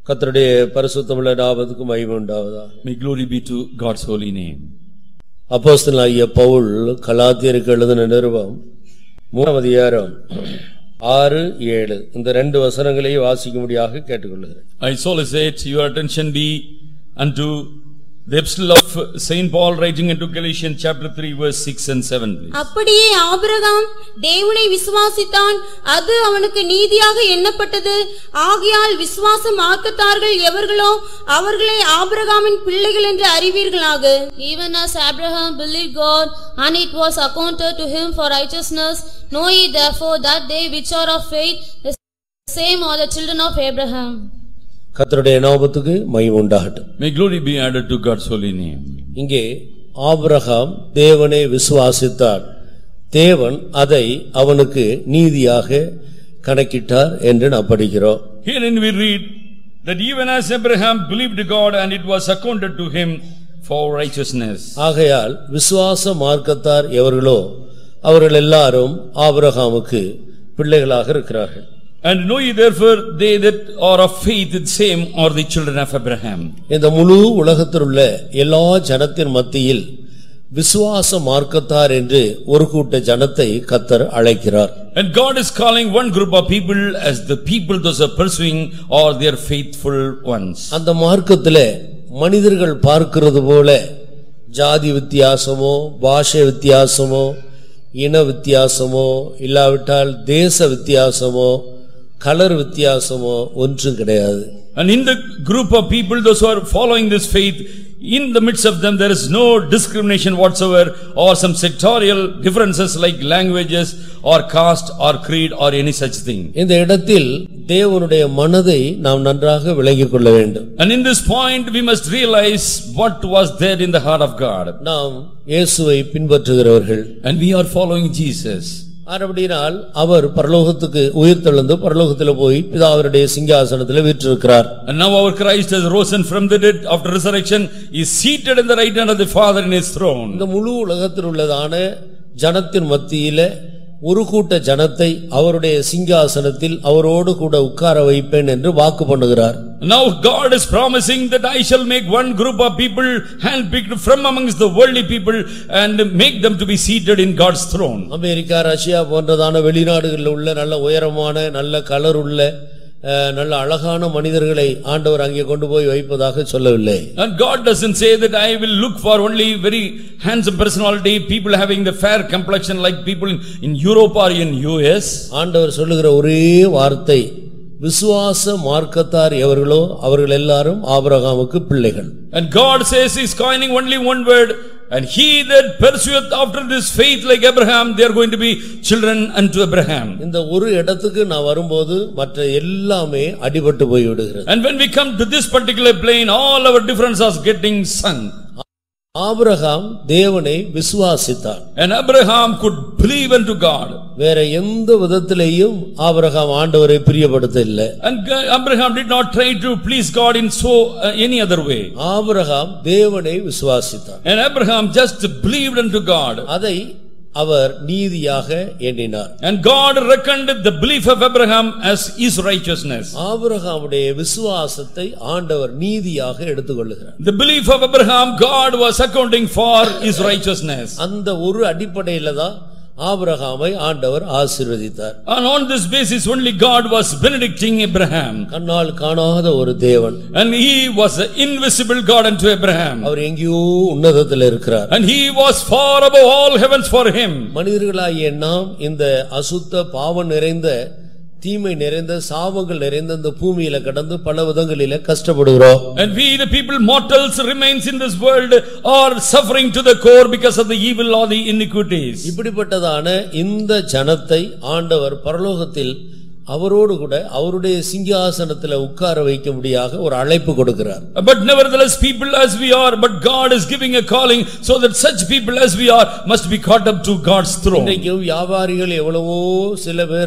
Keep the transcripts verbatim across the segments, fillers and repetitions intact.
கர்த்தருடைய பரிசுத்தமுள்ள நாமத்துக்கு மகிமை உண்டாவதாக. May glory be to God's holy name. அப்போஸ்தலனாகிய பவுல் கலாத்தியருக்கு எழுதின நிருபம் மூன்றாம் அதிகாரம் ஆறு ஏழு இந்த ரெண்டு வசனங்களை வாசிக்கும்படியாக கேட்டுக்கொள்கிறேன். I solicit your attention be unto the epistle of Saint Paul writing into Galatians chapter three verse six and seven. Please. அப்படியே ஆபிரகாம் தேவனை விசுவாசித்தான், அது அவனுக்கு நீதியாக எண்ணப்பட்டது. ஆகையால் விசுவாச மார்க்கத்தார்கள் எவர்களோ அவர்களே ஆபிரகாமின் பிள்ளைகள் என்று அறிவீர்களாக. Even as Abraham believed God, and it was accounted to him for righteousness, know ye therefore that they which are of faith, the same are the children of Abraham. கர்த்தருடைய நாமத்துக்கு மகிமை உண்டாகட்டும். May glory be added to God's holy name. இங்கே Abraham தேவனை விசுவாசித்தார், தேவன் அதை அவனுக்கு நீதியாக கணக்கிட்டார் என்று நாம் படிக்கிறோம். Herein we read that even as Abraham believed God and it was accounted to him for righteousness. ஆகையால் விசுவாச மார்க்கத்தார் எவர்களோ அவர்கள் எல்லாரும் ஆபிரகாமுக்கு பிள்ளைகளாக இருக்கிறார்கள். And know ye therefore they that are of faith, the same are the children of Abraham. இந்த முழு உலகத்தில் உள்ள எல்லா ஜனத்தின் மத்தியில் விசுவாச மார்க்கத்தார் என்று ஒரு கூட்ட ஜனத்தை கர்த்தர் அழைக்கிறார். And God is calling one group of people as the people those are pursuing or their faithful ones. அந்த மார்க்கத்திலே மனிதர்கள் பார்க்கிறது போல ஜாதி வித்தியாசமோ பாஷை வித்தியாசமோ இன வித்தியாசமோ இல்லாவிட்டால் தேச வித்தியாசமோ கலர் வித்தியாசமோ ஒன்றும் கிடையாது. And in the group of people those who are following this faith, in the midst of them there is no discrimination whatsoever or some sectorial differences like languages or caste or creed or any such thing. இந்த இடத்தில் தேவனுடைய மனதை நாம் நன்றாக விளங்கிக் கொள்ள வேண்டும். And in this point we must realize what was there in the heart of God. நாம் இயேசுவை பின்பற்றுகிறவர்கள். And we are following Jesus. ஆனபடியால் அவர் பரலோகத்துக்கு உயிர்த்தெழுந்து பரலோகத்தில் போய் பிதாவுடைய சிங்காசனத்தில் வீற்றிருக்கிறார். And now our Christ has risen from the dead after resurrection, he is seated in the right hand of the Father in his throne. இந்த முழு உலகத்தில் உள்ளதான ஜனத்தின் மத்தியிலே ஒரு கூட்ட ஜனத்தை அவருடைய சிங்காசனத்தில் அவரோடு கூட உட்கார வைப்பேன் என்று வாக்கு பண்ணுகிறார். Now God is promising that I shall make one group of people handpicked from amongst the worldly people and make them to be seated in God's throne. America Russia போன்றதான வெளிநாடுகளில் உள்ள நல்ல உயரமான நல்ல கலர் உள்ள நல்ல அழகான மனிதர்களை ஆண்டவர் அங்கே கொண்டு போய் வைப்பதாக சொல்லவில்லை. And God doesn't say that I will look for only very handsome personality, people having the fair complexion like people in, in Europe or in U S. ஆண்டவர் சொல்லுகிற ஒரே வார்த்தை, விசுவாச மார்க்கத்தார் எவர்களோ அவர்கள் எல்லாரும் ஆபிரகாமுக்கு பிள்ளைகள். And God says he's coining only one word, and he that pursueth after this faith like Abraham, they are going to be children unto Abraham. இந்த ஒரு இடத்துக்கு நான் வரும்போது மற்ற எல்லாமே அடிபட்டு போய் விடுகிறது. And when we come to this particular plane, all our differences are getting sunk. Abraham தேவனை விசுவாசித்தார். And Abraham could believe unto God. வேற எந்த விதத்திலேயும் ஆபிரகாம் ஆண்டவரை பிரியப்படுத்தவில்லை. And Abraham did not try to please God in so uh, any other way. Abraham தேவனை விசுவாசித்தார். And Abraham just believed unto God. அதை அவர் நீதியாக எண்ணினார். And God reckoned the belief of Abraham as his righteousness. ஆபிரகாமுடைய விசுவாசத்தை ஆண்டவர் நீதியாக எடுத்துக்கொள்கிறார். The belief of Abraham, God was accounting for his righteousness. அந்த ஒரு அடிப்படையில தான் ஆபிரகாமை ஆண்டவர் ஆசீர்வதித்தார். And on this basis only God was benedicting Abraham. கண்ணால் காணாத ஒரு தேவன். And he was an invisible God unto Abraham. அவர் எங்கேயோ உன்னதத்தில் இருக்கிறார். And he was far above all heavens for him. மனிதர்களாகிய நாம் இந்த அசுத்த பாவம் நிறைந்த தீமை நிறைந்த சாபங்கள் நிறைந்த இந்த பூமியில கடந்து பல விதங்களிலே கஷ்டப்படுகிறோம். And we the people mortals remains in this world are suffering to the core because of the evil or the iniquities. இப்படிப்பட்டதான இந்த ஜனத்தை ஆண்டவர் பரலோகத்தில் அவரோடு கூட அவருடைய சிங்காசனத்தில் உட்கார வைக்கும்படியாக ஒரு அழைப்பு கொடுக்கிறார். But nevertheless people as we are, but God is giving a calling so that such people as we are must be caught up to God's throne. இன்றைக்கு வியாபாரிகள் எவ்வளவோ சில பேர்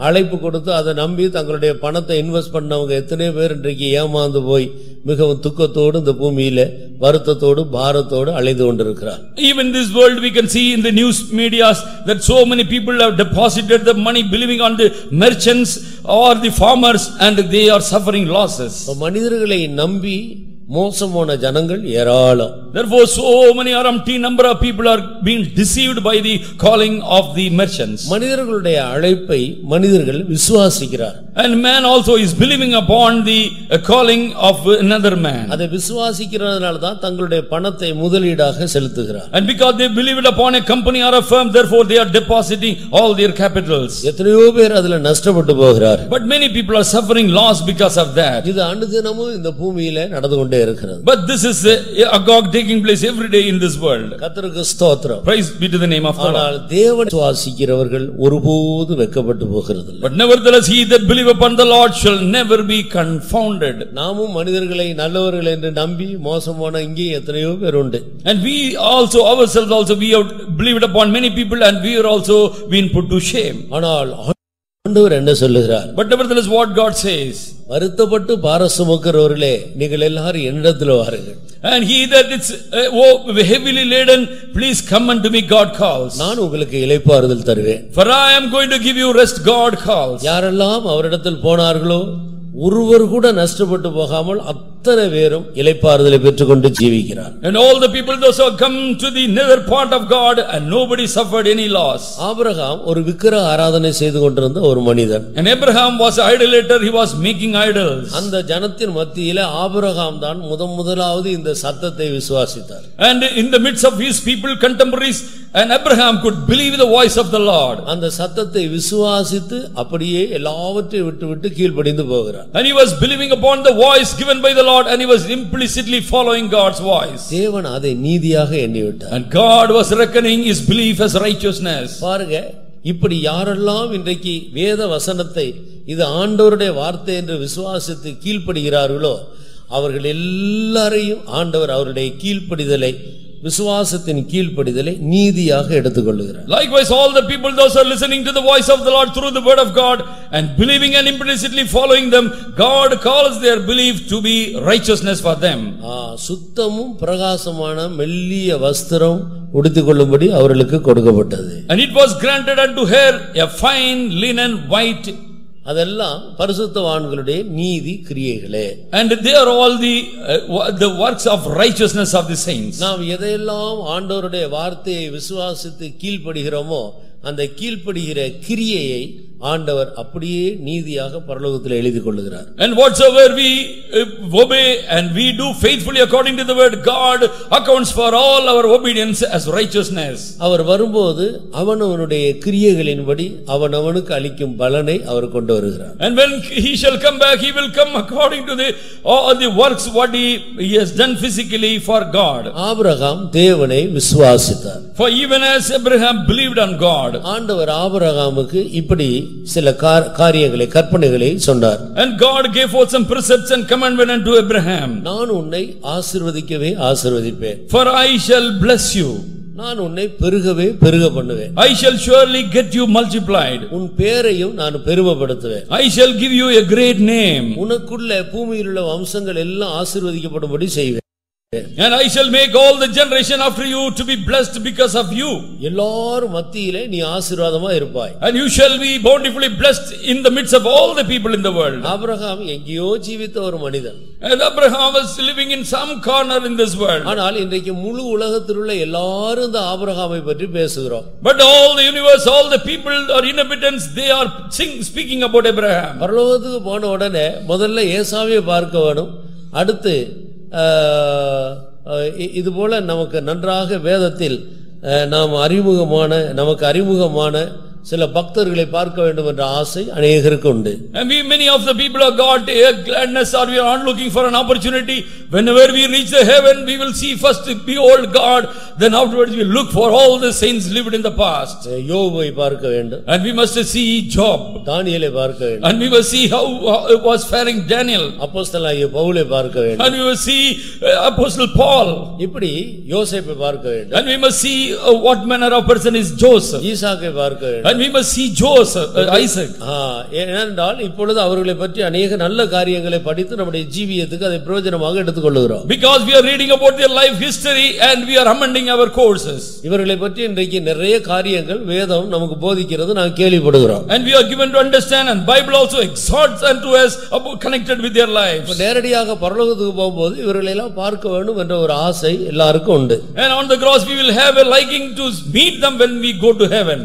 அழைப்பு கொடுத்து அதை நம்பி தங்களுடைய பணத்தை இன்வெஸ்ட் பண்ணவங்க எத்தனை பேர் இன்றைக்கு ஏமாந்து போய் மிகவும் துக்கத்தோடு இந்த பூமியில வருத்தத்தோடு பாரத்தோடு அலைந்து கொண்டிருக்கிறார். Even in this world we can see in the news medias that so many people have deposited the money believing on the merchants or the farmers and they are suffering losses. மனிதர்களை நம்பி மோசமான ஜனங்கள் ஏராளம். Therefore so many or empty number of people are being deceived by the calling of the merchants. மனிதர்களுடைய அழைப்பை மனிதர்கள் விசுவாசிக்கிறார். And man also is believing upon the uh, calling of another man. அதை விசுவாசிக்கிறதுனால தான் தங்களுடைய பணத்தை முதலீடாக செலுத்துகிறார். And because they believe it upon a company or a firm, therefore they are depositing all their capitals. எத்தனையோ பேர் அதுல நஷ்டப்பட்டு போகிறார். But many people are suffering loss because of that. இது அனுதினமும் இந்த பூமியில நடந்து கொண்டே இருக்கிறது. But this is a agog taking place every day in this world. கர்த்தருக்கு ஸ்தோத்திரம். Praise be to the name of God. ஆனால் தேவனை விசுவாசிக்கிறவர்கள் ஒருபோதும் வெட்கப்பட்டு போகிறதில்லை. But nevertheless he that believe upon the Lord shall never be confounded. நாமும் மனிதர்களை நல்லவர்கள் என்று நம்பி மோசமான இங்கே எத்தனையோ பேர் உண்டு. And we also ourselves also we have believed upon many people and we are also been put to shame. ஆனால் ஆண்டவர் என்ன சொல்லுகிறார்? But nevertheless what God says, வருத்தப்பட்டு பாரம் சுமக்கிறவர்களே நீங்கள் எல்லாரும் என்னிடத்தில் வாருங்கள். And he that is uh, oh, heavily laden, please come unto me, God calls. நான் உங்களுக்கு இளைப்பாறுதல் தருவேன். For I am going to give you rest, God calls. யாரெல்லாம் அவரிடத்தில் போனார்களோ ஒருவர் கூட நஷ்டப்பட்டு போகாமல் அத்தனை பேரும் இளைப்பாறுதலை பெற்றுக்கொண்டு ஜீவிக்கிறார். And all the people those who come to the nether part of God and nobody suffered any loss. Abraham ஒரு விக்கிரக ஆராதனை செய்து கொண்டிருந்த ஒரு மனிதன். And Abraham was an idolater, he was making idols. அந்த ஜனத்தின் மத்தியிலே ஆபிரகாம் தான் முதன் முதலாவது இந்த சத்தத்தை விசுவாசித்தார். And in the midst of his people contemporaries, and Abraham could believe the voice of the Lord. அந்த சத்தத்தை விசுவாசித்து அப்படியே எல்லாவற்றையும் விட்டு விட்டு கீழ்ப்படிந்து போகிறார். And he was believing upon the voice given by the Lord and he was implicitly following God's voice. தேவன் அதை நீதியாக எண்ணிவிட்டார். And God was reckoning his belief as righteousness. பாருங்க, இப்படி யாரெல்லாம் இன்றைக்கு வேத வசனத்தை இது ஆண்டவருடைய வார்த்தை என்று விசுவாசித்து கீழ்ப்படுகிறார்களோ அவர்கள் எல்லாரையும் ஆண்டவர் அவருடைய கீழ்ப்படிதலை விசுவாசத்தின் கீழ்ப்படிதலை நீதியாக எடுத்துக்கொள்கிறார். Likewise all the people those are listening to the voice of the Lord through the word of God and believing and implicitly following them, God calls their belief to be righteousness for them. சுத்தமும் பிரகாசமான மெல்லிய வஸ்திரம் உடுத்திக்கொள்ளும்படி அவர்களுக்கு கொடுக்கப்பட்டது. And it was granted unto her a fine linen white. அதெல்லாம் பரிசுத்தவான்களுடைய நீதி கிரியைகளே. And they are all the uh, the works of righteousness of the saints. நாம் எதையெல்லாம் ஆண்டவருடைய வார்த்தையை விசுவாசித்து கீழ்ப்படுகிறோமோ அந்த கீழ்ப்படுகிற கிரியையை ஆண்டவர் அப்படியே நீதியாக பரலோகத்தில் எழுதிக் கொள்ளுகிறார். And whatsoever we uh, obey and we do faithfully according to the word, God accounts for all our obedience as righteousness. அவர் வரும்போது அவனவனுடைய கிரியைகளின்படி அவனவனுக்கு அளிக்கும் பலனை அவர் கொண்டு வருகிறார். And when he shall come back, he will come according to the all the works what he, he has done physically for God. Abraham தேவனை விசுவாசித்தார். For even as Abraham believed on God, ஆண்டவர் ஆபிரகாமுக்கு இப்படி சில காரியங்களை கற்பனைகளை சொன்னார். And God gave forth some precepts and commandment unto Abraham. நான் உன்னை ஆசீர்வதிக்கவே ஆசீர்வதிப்பேன். For I shall bless you. நான் உன்னை பெருகவே பெருக பண்ணுவேன். I shall surely get you multiplied. உன் பேரையும் நான் பெருமைப்படுத்துவேன். I shall give you a great name. உனக்குள்ள பூமியில் உள்ள வம்சங்கள் எல்லாம் ஆசீர்வதிக்கப்படும்படி செய்வேன். And I shall make all the generation after you to be blessed because of you. எல்லாரும் மத்தியிலே நீ ஆசீர்வாதமா இருப்பாய். And you shall be bountifully blessed in the midst of all the people in the world. Abraham எங்கேயோ ஜீவித்த ஒரு மனிதன். And Abraham was living in some corner in this world. ஆனால் இன்றைக்கு முழு உலகத்தில் உள்ள எல்லாரும் இந்த ஆபிரகாமை பற்றி பேசுகிறோம். But all the universe, all the people or inhabitants, they are sing, speaking about Abraham. பரலோகத்துக்கு போன உடனே முதல்ல ஏசாவை பார்க்க வேணும். அடுத்து இது போல நமக்கு நன்றாக வேதத்தில் நாம் அறிமுகமான நமக்கு அறிமுகமான சில பக்தர்களை பார்க்க வேண்டும் என்ற ஆசை அநேகருக்கு உண்டு. And we many of the people of God a gladness or we are not looking for an opportunity whenever we reach the heaven, we will see first behold God, then afterwards we look for all the saints lived in the past. யோபை பார்க்க வேண்டும், And we must see Job, தானியேலை பார்க்க வேண்டும், and we must see how, how it was faring Daniel, அப்போஸ்தலனாகிய பவுலை பார்க்க வேண்டும், and we must see uh, Apostle Paul, இப்படி யோசேப்பை பார்க்க வேண்டும், and we must see uh, what manner of person is Joseph, ஈசாக்கை பார்க்க வேண்டும், and we must see Joseph, uh, Isaac. ஆ, ஏனென்றால் இப்பொழுது அவர்களை பற்றி அநேக நல்ல காரியங்களை படித்து நம்முடைய ஜீவியத்துக்கு அதை பிரயோஜனமாக எடுத்துக்கொள்கிறோம். Because we are reading about their life history and we are amending our courses. இவர்களை பற்றி இன்றைக்கு நிறைய காரியங்கள் வேதம் நமக்கு போதிக்கிறது நாம் கேள்விப்படுகிறோம். And we are given to understand, and Bible also exhorts unto us about connected with their lives. நேரடியாக பரலோகத்துக்கு போகும்போது இவர்களை எல்லாம் பார்க்க வேண்டும் என்ற ஒரு ஆசை எல்லாருக்கும் உண்டு. And on the cross we will have a liking to meet them when we go to heaven.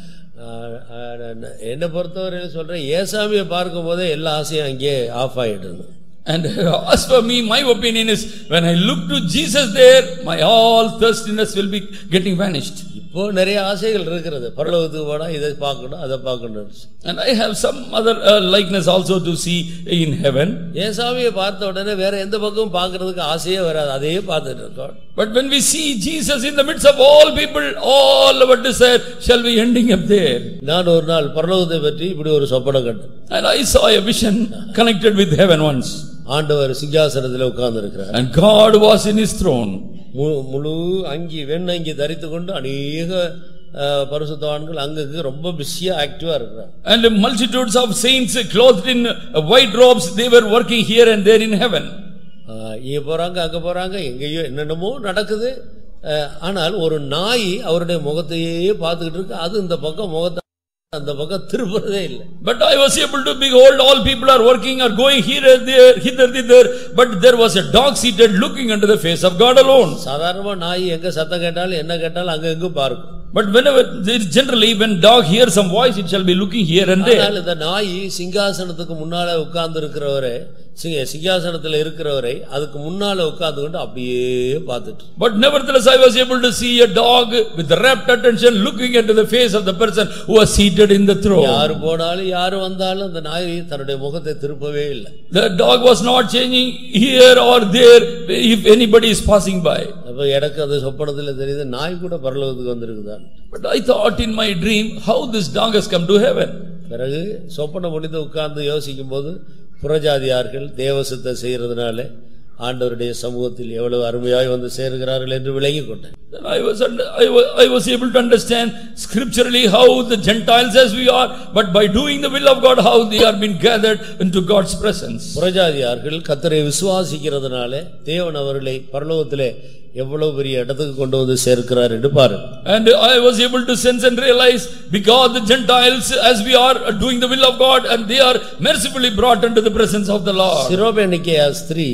என்ன பொறுத்தவரை சொல்றேன், ஏசாமியை பார்க்கும் போதே எல்லா ஆசையும் அங்கே ஆஃப் ஆயிடுது. And as for me, my opinion is, when I look to Jesus there, my all thirstiness will be getting vanished. இப்போ நிறைய ஆசைகள் இருக்கிறது, பரலோகத்துக்கு போனா இதை பார்க்கணும் அதை பார்க்கணும். And I have some other uh, likeness also to see in heaven. ஏசாமியை பார்த்த உடனே வேற எந்த பக்கமும் பார்க்கிறதுக்கு ஆசையே வராது, அதையே பார்த்துட்டு இருக்கோம். But when we see Jesus in the midst of all people, all our desire shall be ending up there. நான் ஒரு நாள் பரலோகத்தை பற்றி இப்படி ஒரு சொப்பனம் கண்டேன். And I saw a vision connected with heaven once. ஆண்டவர் சிங்காசனத்தில் உட்கார்ந்து இருக்கிறார். And God was in his throne. முழு அங்கி வெண்ணங்கி தரித்து கொண்டு அநேக பரிசுத்தவான்கள் அங்கங்க ரொம்ப பிஸியா ஆக்டிவா இருக்கிறார். And multitudes of saints clothed in white robes, they were working here and there in heaven. இங்க போறாங்க அங்க போறாங்க, எங்கேயோ என்னென்னமோ நடக்குது. ஆனால் ஒரு நாய் அவருடைய முகத்தையே பார்த்துக்கிட்டு இருக்கு, அது இந்த பக்கம் முகத்தை அந்த பக்கம் திரும்புறதே இல்லை. But I was able to behold all people are working, are going here and there, hither thither, but there was a dog seated looking into the face of God alone. சாதாரணமா நாய் எங்க சத்தம் கேட்டாலும் என்ன கேட்டாலும் அங்க எங்க பார்க்கும். But whenever generally when dog hears some voice, it shall be looking here and there. ஆனால் இந்த நாய் சிங்காசனத்துக்கு முன்னால உட்கார்ந்து இருக்கிறவரே, சிங்காசனத்துல இருக்கிறவரை அதுக்கு முன்னால உட்கார்ந்து கொண்டு அப்படியே பார்த்துட்டு. But nevertheless I was able to see a dog with rapt attention looking into the face of the person who was seated in the throne. யார் போனாலும் யார் வந்தாலும் அந்த நாய் தன்னுடைய முகத்தை திருப்பவே இல்லை. The dog was not changing here or there if anybody is passing by. அப்ப எனக்கு அது சொப்பனத்துல தெரியுது, நாய் கூட பரலோகத்துக்கு வந்திருக்குதான். But I thought in my dream, how this dog has come to heaven. பிறகு சொப்பனம் முடிந்து உட்கார்ந்து யோசிக்கும் போது புறஜாதியார்கள் தேவசத்தை செய்யறதுனால ஆண்டவருடைய சமூகத்தில் எவ்வளவு அருமையாய் வந்து சேர்கிறார்கள் என்று விளங்கிக் கொண்டேன். I was I was I was able to understand scripturally how the Gentiles as we are, but by doing the will of God, how they are being gathered into God's presence. புறஜாதியார்கள் கர்த்தரை விசுவாசிக்கிறதுனால தேவன் அவர்களை பரலோகத்திலே எவ்வளவு பெரிய இடத்துக்கு கொண்டு வந்து சேர்க்கிறார் என்று பாரு. And I was able to sense and realize, because the Gentiles as we are doing the will of God, and they are mercifully brought into the presence of the Lord. சிரோபேனிக்கேயா ஸ்திரீ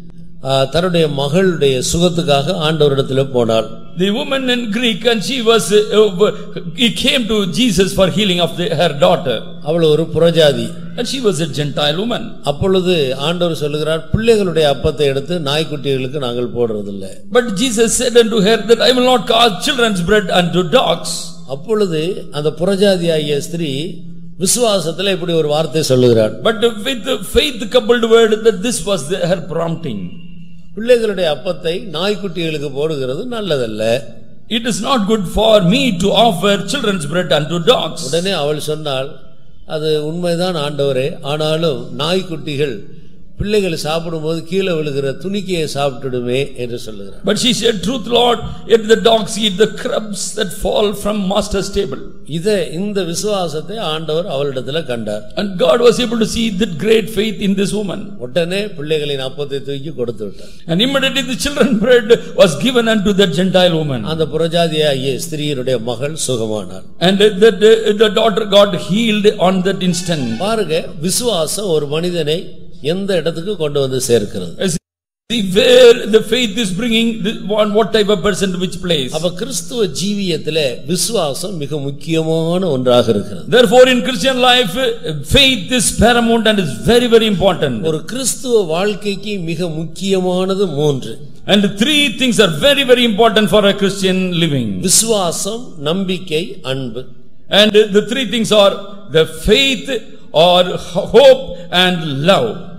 தன்னுடைய மகளுடைய சுகத்துக்காக ஆண்டவரிடத்தில் போனாள். The woman in Greek, and she was uh, he came to Jesus for healing of the, her daughter. அவள் ஒரு புறஜாதி, and she was a Gentile woman. அப்பொழுது ஆண்டவர் சொல்லுகிறார், பிள்ளைகளுடைய அப்பத்தை எடுத்து நாய்க்குட்டிகளுக்கு நாங்கள் போடுறதில்லை. But Jesus said unto her that I will not cause children's bread unto dogs. அப்பொழுது அந்த புறஜாதியாகிய ஸ்திரீ விசுவாசத்துல இப்படி ஒரு வார்த்தை சொல்லுகிறார். But with the faith coupled word that this was the, her prompting. பிள்ளைகளுடைய அப்பத்தை நாய்க்குட்டிகளுக்கு போடுகிறது நல்லதல்ல. It is not good for me to offer children's bread unto dogs. உடனே அவள் சொன்னாள், அது உண்மைதான் ஆண்டவரே, ஆனாலும் நாய்க்குட்டிகள் பிள்ளைகள் சாப்பிடும்போது கீழே விழுகிற துணிக்கையை சாப்பிட்டுடுமே என்று சொல்லுகிறார். But she said, truth Lord, yet the dogs eat the crumbs that fall from master's table. இத இந்த விசுவாசத்தை ஆண்டவர் அவளிடத்துல கண்டார். And God was able to see that great faith in this woman. உடனே பிள்ளைகளின் அப்பத்தை தூக்கி கொடுத்து விட்டார். And immediately the children's bread was given unto that Gentile woman. அந்த புறஜாதியாகிய ஸ்திரீயினுடைய மகள் சுகமானாள். And the, the, the daughter got healed on that instant. பாருங்க, விசுவாசம் ஒரு மனிதனை எந்த இடத்துக்கு கொண்டு வந்து சேர்க்கிறது. See where the faith is bringing the, on what type of person to which place. அப்ப கிறிஸ்துவ ஜீவியத்திலே விசுவாசம் மிக முக்கியமான ஒன்றாக இருக்கிறது. Therefore in Christian life faith is paramount and is very very important. ஒரு கிறிஸ்துவ வாழ்க்கைக்கு மிக முக்கியமானது மூன்று. And three things are very very important for a Christian living. விசுவாசம், நம்பிக்கை, அன்பு. And the three things are the faith or hope and love.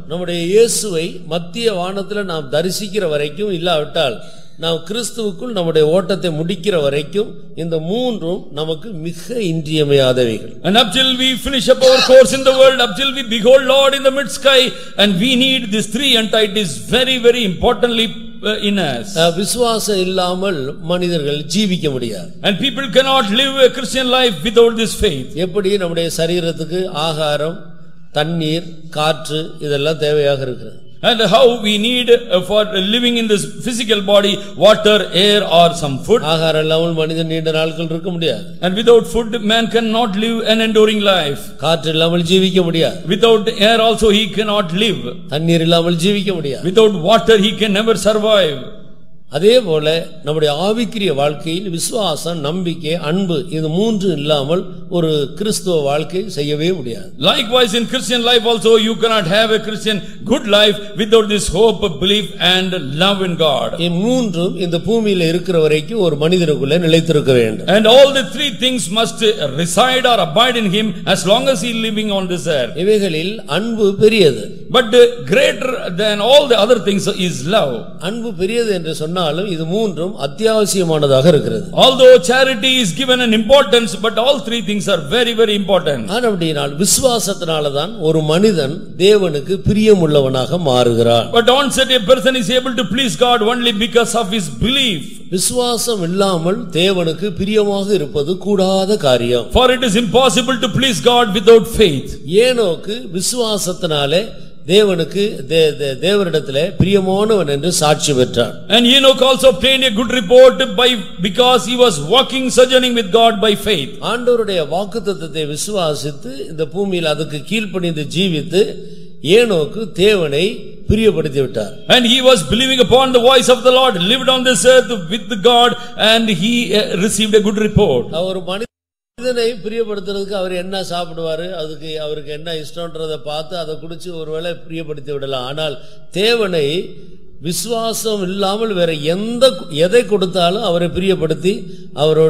நம்முடைய இயேசுவை மத்திய வானத்துல நாம் தரிசிக்கிற வரைக்கும், இல்லாவிட்டால் நாம் கிறிஸ்துவுக்குள் நம்முடைய ஓட்டத்தை முடிக்கிற வரைக்கும் இந்த மூன்றும் நமக்கு மிக இன்றியமையாதவைகள். And up till we finish up our course in the world, up till we behold Lord in the mid sky, and we need these three entities very very importantly in us. விசுவாசம் இல்லாமல் மனிதர்கள் ஜீவிக்க முடியாது. And people cannot live a Christian life without this faith. எப்படி நம்முடைய சரீரத்துக்கு ஆகாரம், தண்ணீர், காற்று இதெல்லாம் தேவையாக இருக்கிறது. And how we need uh, for living in this physical body water, air or some food. ஆகாரம் இல்லாமல் மனிதன் நீண்ட நாட்கள் இருக்க முடியாது. And without food man cannot live an enduring life. காற்று இல்லாமல் ஜீவிக்க முடியாது. Without air also he cannot live. தண்ணீர் இல்லாமல் ஜீவிக்க முடியாது. Without water he can never survive. அதே போல நம்முடைய ஆவிக்குரிய வாழ்க்கையில் விசுவாசம், நம்பிக்கை, அன்பு இது மூன்று இல்லாமல் ஒரு கிறிஸ்துவ வாழ்க்கை செய்யவே முடியாது. Likewise in Christian life also you cannot have a Christian good life without this hope, belief and love in God. இந்த மூன்றும் இந்த பூமியில இருக்கிற வரைக்கும் ஒரு மனிதனுக்குள்ள நிலைத்திருக்க வேண்டும். And all the three things must reside or abide in him as long as he is living on this earth. இவைகளில் அன்பு பெரியது. But greater than all the other things is love. அன்பு பெரியது என்று சொன்னாலும் இது மூன்றும் அத்தியாவசியமானதாக இருக்கிறது. Although charity is given an importance, but all three things are very very important. ஆனபடியால் விசுவாசத்தினால தான் ஒரு மனிதன் தேவனுக்கு பிரியமுள்ளவனாக மாறுகிறான். But on such a person is able to please God only because of his belief. விசுவாசம் இல்லாமல் தேவனுக்கு பிரியமாக இருப்பது கூடாத காரியம். For it is impossible to please God without faith. ஏனோக்கு விசுவாசத்தினாலே தேவனுக்கு தேவனிடத்திலே பிரியமானவன் என்று சாட்சி பெற்றான். And Enoch also obtained a good report by because he was walking sojourning with God by faith. ஆண்டவருடைய வாக்குத்தத்தத்தை விசுவாசித்து இந்த பூமியில் அதுக்கு கீழ்ப்படிந்து ஜீவித்து ஏனோக்கு தேவனை பிரியப்படுத்தி விட்டார். And he was believing upon the voice of the Lord, lived on this earth with God, and he received a good report. அவர் மனிதனை பிரியப்படுத்துறதுக்கு அவர் என்ன சாப்பிடுவாரு, அதுக்கு அவருக்கு என்ன இஷ்டம்ன்றதை பார்த்து அதை குடிச்சு ஒருவேளை பிரியப்படுத்தி விடலாம். ஆனால் தேவனை விசுவாசம் இல்லாமல் வேற எந்த எதை கொடுத்தாலும் அவரை பிரியப்படுத்தி அவரோட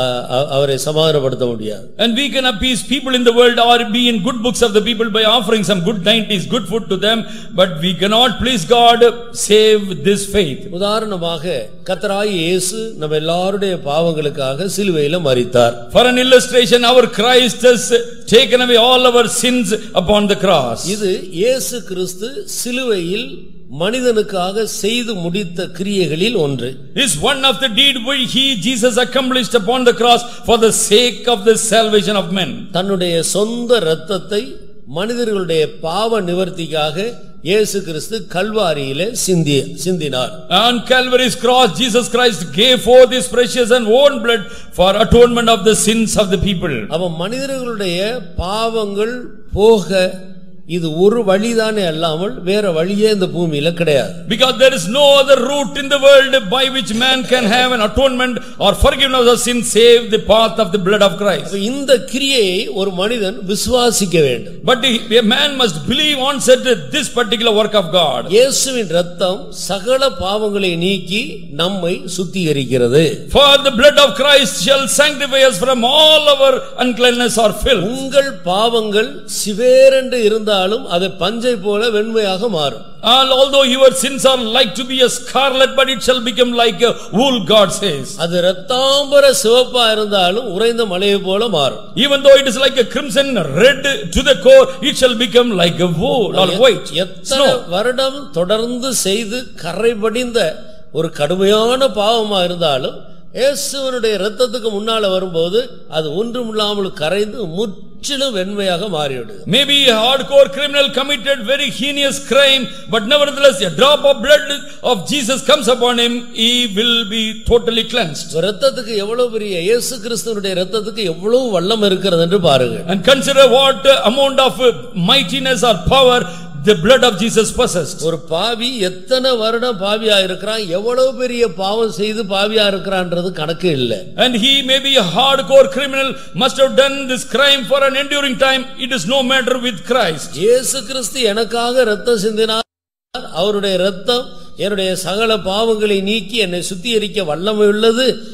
அவரை சமாதானப்படுத்த முடியாது. And we can appease people in the world or be in good books of the people by offering some good dainties, good food to them, but we cannot please God save this faith. உதாரணமாக கர்த்தராகிய இயேசு நம்ம எல்லாருடைய பாவங்களுக்காக சிலுவையில மரித்தார். For an illustration, our Christ has taken away all our sins upon the cross. இது இயேசு கிறிஸ்து சிலுவையில் மனிதனுக்காக செய்து முடித்த கிரியைகளில் ஒன்று. Is one of the deed which he Jesus accomplished upon the cross for the sake of the salvation of men. தன்னுடைய சொந்த இரத்தத்தை மனிதர்களுடைய பாவ நிவர்த்திக்காக இயேசு கிறிஸ்து கல்வாரியிலே சிந்தி சிந்தினார். On Calvary's cross Jesus Christ gave forth his precious and own blood for atonement of the sins of the people. அவ மனிதர்களுடைய பாவங்கள் போக இது ஒரு வழிதானே அல்லாமல் வேற வழியே இந்த பூமியில கிடையாது. Because there is no other route in the world by which man can have an atonement or forgiveness of sin save the path of the blood of Christ. இந்த கிரியையை ஒரு மனிதன் விசுவாசிக்க வேண்டும். But a man must believe on said this particular work of God. இயேசுவின் இரத்தம் சகல பாவங்களை நீக்கி நம்மை சுத்திகரிக்கிறது. For the blood of Christ shall sanctify us from all our uncleanness or filth. உங்கள் பாவங்கள் சிவேரென்று இருந்தால் அது பஞ்சை போல வெண்மையாக மாறும். Although your sins are like to be a scarlet, but it shall become like a wool, God says. அது இரத்தாம்பர சிவப்பா இருந்தாலும் உறைந்த மலையை போல மாறும். Even though it is like a crimson red to the core, it shall become like a wool or white snow. வருடம் தொடர்ந்து செய்து கரைபடிந்த ஒரு கடுமையான பாவமா இருந்தாலும் இயேசுவினுடைய இரத்தத்துக்கு முன்னால வரும்போது அது ஒன்றுமில்லாமல் கரைந்து முற்றிலும் வெண்மையாக மாறிவிடும். Maybe a hardcore criminal committed very heinous crime, but nevertheless a drop of blood of Jesus comes upon him, he will be totally cleansed. இரத்தத்துக்கு எவ்வளவு பெரிய இயேசு கிறிஸ்துவினுடைய இரத்தத்துக்கு எவ்வளவு வல்லம் இருக்கிறது என்று பாருங்கள். And consider what amount of mightiness or power the blood of Jesus possessed. ஒரு பாவி எத்தனை வருடம் பாவியா இருக்கிறான், எவ்வளவு பெரிய பாவம் செய்து பாவியா இருக்கிறான்றது கணக்கு இல்லை. And he may be a hardcore criminal, must have done this crime for an enduring time. It is no matter with Christ. இயேசு கிறிஸ்து எனக்காக இரத்தம் சிந்தினார், அவருடைய இரத்தம் என்னுடைய சகல பாவங்களை நீக்கி என்னை சுத்திகரிக்க வல்லமை உள்ளது.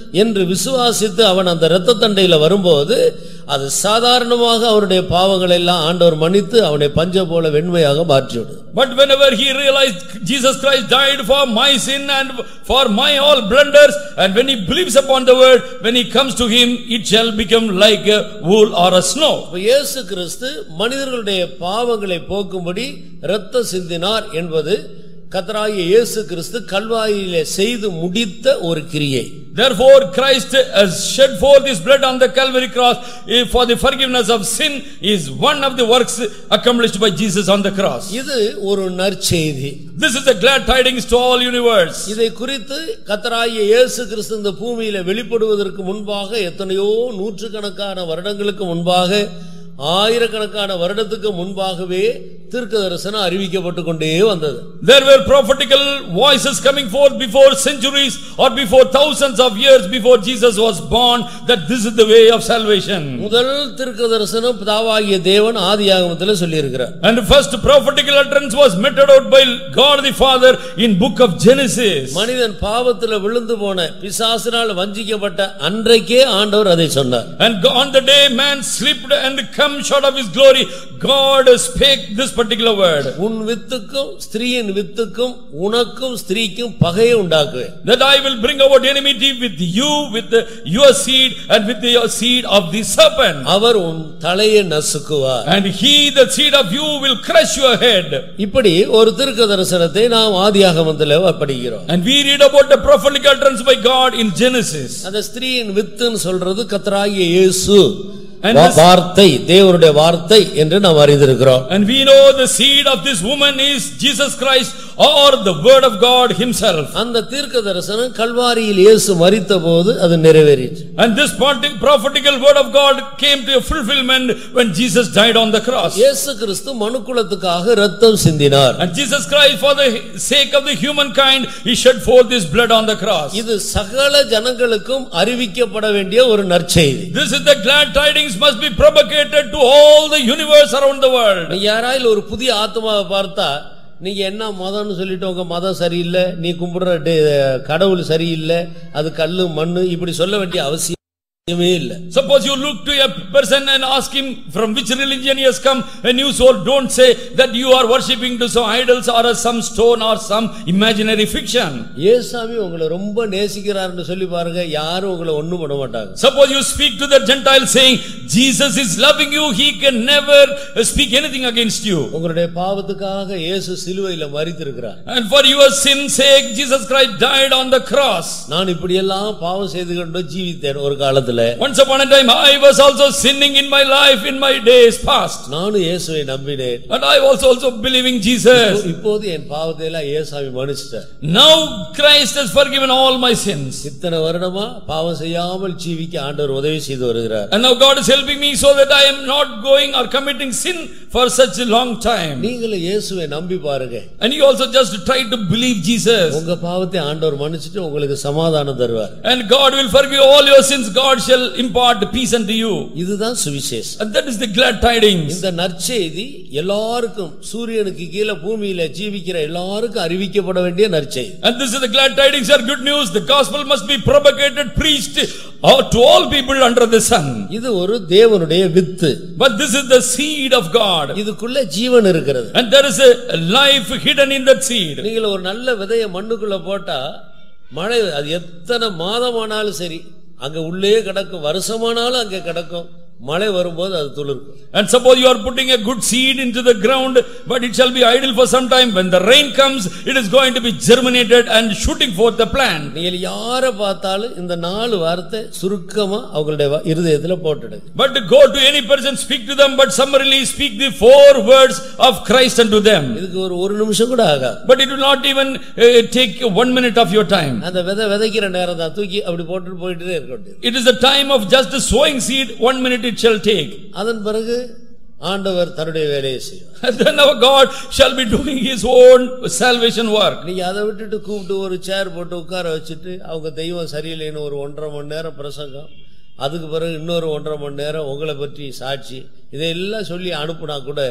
என்று விசுவாசித்து அவன் அந்த இரத்த தண்டையில வரும்போது அது சாதாரணமாக அவருடைய பாவங்களை எல்லாம் ஆண்டவர் மன்னித்து அவனை பஞ்ச போல வெண்மையாக மாற்றிவிடும். But whenever he realized Jesus Christ died for my sin and for my all blunders, and when he believes upon the word, when he comes to him, it shall become like a wool or a snow. இயேசு கிறிஸ்து மனிதர்களுடைய பாவங்களை போக்கும்படி இரத்தம் சிந்தினார் என்பது கர்த்தராகிய இயேசு கிறிஸ்து கல்வாரியிலே செய்து முடித்த ஒரு கிரியை. Therefore Christ has shed forth his blood on the Calvary cross for the forgiveness of sin is one of the works accomplished by Jesus on the cross. இது ஒரு நற்செய்தி. This is a glad tidings to all universe. இதை குறித்து கர்த்தராகிய இயேசு கிறிஸ்து இந்த பூமியிலே வெளிப்படுவதற்கு முன்பாக எத்தனையோ நூற்றுக்கணக்கான வருடங்களுக்கு முன்பாக ஆயிரக்கணக்கான வருடத்துக்கு முன்பாகவே தீர்க்கதரிசனம் அறிவிக்கப்பட்டு கொண்டே வந்தது. There were prophetical voices coming forth before centuries or before thousands of years before Jesus was born that this is the way of salvation. முதல் தீர்க்கதரிசனம் பிதாவாகிய தேவன் ஆதியாகமத்திலே சொல்லி இருக்கிறார். And the first prophetical utterance was meted out by God the Father in book of Genesis. மனிதன் பாவத்திலே விழுந்து போன பிசாசினால் வஞ்சிக்கப்பட்ட அன்றைக்கே ஆண்டவர் அதை சொன்னார். And on the day man slipped and come short of his glory, God spake this particular word. உன் வித்துக்கும் ஸ்திரீயின் வித்துக்கும் உனக்கும் ஸ்திரீக்கும் பகையை உண்டாக்குவேன். That I will bring about enmity with you, with the, your seed and with the seed of the serpent. அவர் உன் தலையை நசுக்குவார். And he, the seed of you, will crush your head. இப்படி ஒரு தீர்க்கதரிசனத்தை நாம் ஆதியாகமத்திலே படிக்கிறோம். And we read about the prophetic utterance by God in Genesis. அந்த ஸ்திரீயின் வித்துன்னு சொல்றது கர்த்தராகிய இயேசு And வார்த்தை, தேவனுடைய வார்த்தை என்று நாம் அறிந்திருக்கிறோம். And we know the seed of this woman is Jesus Christ or the word of God himself. அந்த தீர்க்கதரிசனம் கல்வாரியில் இயேசு மரித்தபோது அது நிறைவேறிற்று. And this prophetical word of God came to a fulfillment when Jesus died on the cross. இயேசு கிறிஸ்து மனுக்குலத்துக்காக இரத்தம் சிந்தினார். And Jesus Christ, for the sake of the humankind, he shed forth his blood on the cross. இது சகல ஜனங்களுக்கும் அறிவிக்கப்பட வேண்டிய ஒரு நற்செய்தி. This is the glad tidings must be propagated to all the universe around the world. யாராயில் ஒரு புதிய ஆத்மாவை பார்த்தா நீங்க என்ன மதம்னு சொல்லிட்டு உங்க மதம் சரியில்லை, நீ கும்பிடுற கடவுள் சரியில்லை, அது கல்லு மண்ணு இப்படி சொல்ல வேண்டிய அவசியம் இல்ல. Suppose you look to a person and ask him from which religion he has come, and you so don't say that you are worshipping to some idols or some stone or some imaginary fiction. இயேசுவே உங்களை ரொம்ப நேசிக்கிறார்னு சொல்லி பாருங்க, யாரும் உங்களை ஒண்ணும் பண்ண மாட்டாங்க. Suppose you speak to the Gentile saying Jesus is loving you, he can never speak anything against you. உங்களுடைய பாவத்துக்காக இயேசு சிலுவையில மரித்திருக்கிறார். And for your sin's sake Jesus Christ died on the cross. நான் இப்படி எல்லாம் பாவம் செய்து கொண்டு ஜீவித்தேன் ஒரு காலத்துல. Once upon a time I was also sinning in my life in my days past. நானும் இயேசுவை நம்பினேன். And I was also believing Jesus. இப்போது என் பாவத்தை எல்லாம் இயேசுவே மன்னிச்சிட்டார். Now Christ has forgiven all my sins. இத்தனை வருடமா பாவம் செய்யாமல் ஜீவிக்க ஆண்டவர் உதவி செய்து வருகிறார். And now God is helping me so that I am not going or committing sin for such a long time. நீங்களும் இயேசுவை நம்பி பாருங்க. And you also just try to believe Jesus. உங்க பாவத்தை ஆண்டவர் மன்னிச்சிட்டு உங்களுக்கு சமாதானம் தருவார். And God will forgive all your sins. God shall impart peace unto you. இதுதான் சுவிசேஷம். And that is the glad tidings. இந்த நற்செய்தி எல்லாருக்கும் சூரியனுக்கு கீழ பூமியில ஜீவிக்கிற எல்லாருக்கும் அறிவிக்கப்பட வேண்டிய நற்செய்தி. And this is the glad tidings are good news. The gospel must be propagated, preached to all people under the sun. இது ஒரு தேவனுடைய வித்து. But this is the seed of God. இதுக்குள்ள ஜீவன் இருக்கிறது. And there is a life hidden in that seed. நீங்க ஒரு நல்ல விதையை மண்ணுக்குள்ள போட்டா மழை அது எத்தனை மாதமானாலும் சரி அங்க உள்ளே கிடக்கும், வருஷமானாலும் அங்க கிடக்கும். மழை வரும்போது அது துளிர்க்கும். And suppose you are putting a good seed into the ground, but it shall be idle for some time. When the rain comes, it is going to be germinated and shooting forth the plant. நீங்க யாரை பார்த்தாலும் இந்த நாலு வார்த்தை சுருக்கமா அவங்களுடைய இருதயத்துல போட்டுடுங்க. But go to any person, speak to them, but summarily speak the four words of Christ unto them. இதுக்கு ஒரு ஒரு நிமிஷம் கூட ஆகாது. But it will not even uh, take one minute of your time. அந்த விதை விதைக்கிற நேரம் தான், தூக்கி அப்படி போட்டு போயிட்டே இருக்க வேண்டியது. It is the time of just sowing seed, one minute it shall take. அதன் பிறகு ஆண்டவர் தன்னுடைய வேலையை செய்வார். And then our God shall be doing his own salvation work. நீங்க அதை விட்டுட்டு கூப்பிட்டு ஒரு சேர் போட்டு உட்கார வச்சுட்டு அவங்க தெய்வம் சரியில்லைன்னு ஒரு ஒன்றரை மணி நேரம் பிரசங்கம், அதுக்கு பிறகு இன்னொரு ஒன்றரை மணி நேரம் உங்களை பற்றி சாட்சி, இதெல்லாம் சொல்லி அனுப்புனா கூட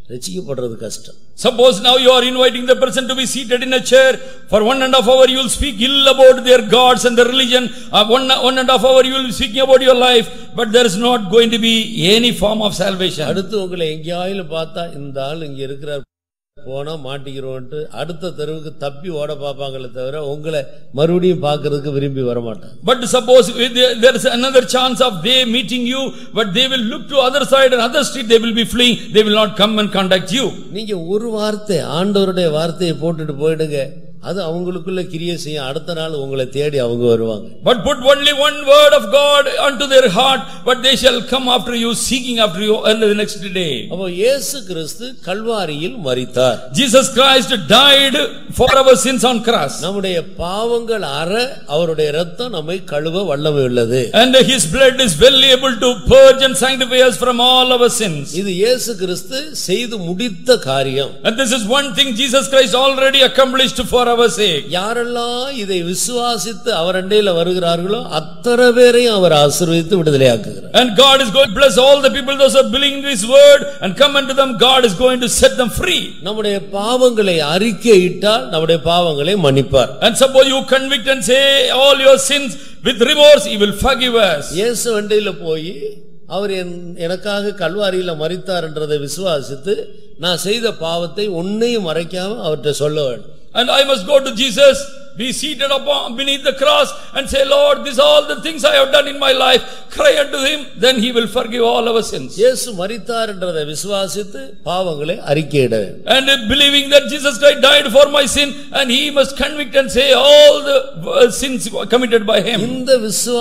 ரட்சிக்கப்படுறது கஷ்டம். Suppose now you are inviting the person to be seated in a chair for one and a half hour, you will speak ill about their gods and their religion. Uh, one one and a half hour you will be speaking about your life, but there is not going to be any form of salvation. அடுத்து உங்களை எங்கேயாயில பார்த்தா இந்த ஆள் இங்க இருக்கிறார் போனா மாட்டிக்கிறோன்ட்டு அடுத்த தெருவுக்கு தப்பி ஓட பாப்பாங்களே தவிர உங்களை மறுபடியும் பார்க்கிறதுக்கு விரும்பி வர மாட்டாங்க. But suppose there is another chance of they meeting you, but they will look to other side and other street, they will be fleeing, they will not come and contact you. நீங்க ஒரு வார்த்தை ஆண்டவருடைய வார்த்தையை போட்டுட்டு போயிடுங்க, அது அவங்களுக்குள்ள கிரியை செய்யும், அடுத்த நாள் உங்களை தேடி அவங்க வருவாங்க. But put only one word of God unto their heart, but they shall come after you, seeking after you on the next day. அப்போ இயேசு கிறிஸ்து கல்வாரியில் மரித்தார். Jesus Christ died for our sins on cross. நம்முடைய பாவங்கள் அற அவருடைய இரத்தம் நம்மை கழுவ வல்லமை உள்ளது. And his blood is well able to purge and sanctify us from all our sins. இது இயேசு கிறிஸ்து செய்து முடித்த காரியம். And this is one thing Jesus Christ already accomplished for our sake. யாரெல்லாம் இதை விசுவாசித்து அவர் அண்டையில வருகிறார்களோ அத்தனை பேரையும் அவர் ஆசீர்வதித்து விடுதலையாக்குகிறார். And God is going to bless all the people those who are believing this word and come unto them. God is going to set them free. நம்முடைய பாவங்களை அறிக்கையிட்டால் நம்முடைய பாவங்களை மன்னிப்பார். And suppose you convict and say all your sins with remorse, he will forgive us. இயேசு அண்டையில போய் அவர் எனக்காக கல்வாரியில மரித்தார் என்றதை விசுவாசித்து நான் செய்த பாவத்தை ஒன்னையும் மறைக்காம அவர்கிட்ட சொல்ல வேண்டும். And I must go to Jesus, be seated upon beneath the cross and say, Lord, these are all the things I have done in my life. Cry unto him, then he will forgive all our sins. இயேசு மரித்தார் என்றதை விசுவாசித்து பாவங்களை அறிக்கையிட வேண்டும். And believing that Jesus Christ died for my sin, and he must convict and say all the sins committed by him. இந்த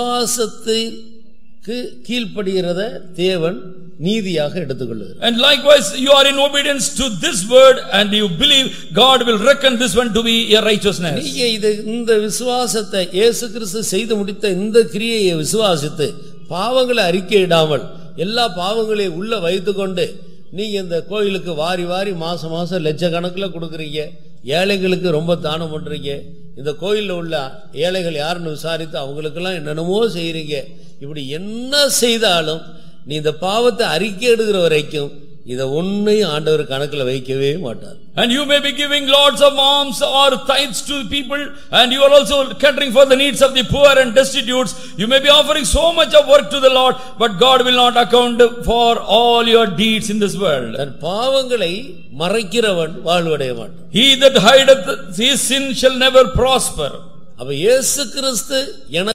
விசுவாசத்துக்கு கீழ்ப்படிகிறத தேவன் நீதியாக எடுத்துக்கொள்ளுகிறார். And likewise you are in obedience to this word and you believe, God will reckon this one to be a righteousness. நீங்க இது இந்த விசுவாசத்தை இயேசு கிறிஸ்து செய்து முடித்த இந்த கிரியையை விசுவாசித்து பாவங்களை அறிக்கையிடாமல் எல்லா பாவங்களையும் உள்ள வைத்துக்கொண்டு நீங்க இந்த கோயிலுக்கு வாரி வாரி மாசம் மாசம் லட்சக்கணக்கில் கொடுக்குறீங்க, ஏழைகளுக்கு ரொம்ப தானம் பண்றீங்க, இந்த கோயில்ல உள்ள ஏழைகள் யாருன்னு விசாரித்து அவங்களுக்கெல்லாம் என்னென்னமோ செய்யறீங்க, இப்படி என்ன செய்தாலும் நீ இந்த பாவத்தை அறிக்கை எடுக்கிற வரைக்கும் இத ஒன்னையும் ஆண்டவர் கணக்குல வைக்கவே மாட்டார். And you may be giving lots of alms or tithes to people, and you are also catering for the needs of the poor and destitutes. You may be offering so much of work to the Lord, but God will not account for all your deeds in this world. தன் பாவங்களை மறைக்கிறவன் வாழ்வடைய மாட்டான். He that hideth his sin shall never prosper. அப்ப இயேசு கிறிஸ்து எனக்காக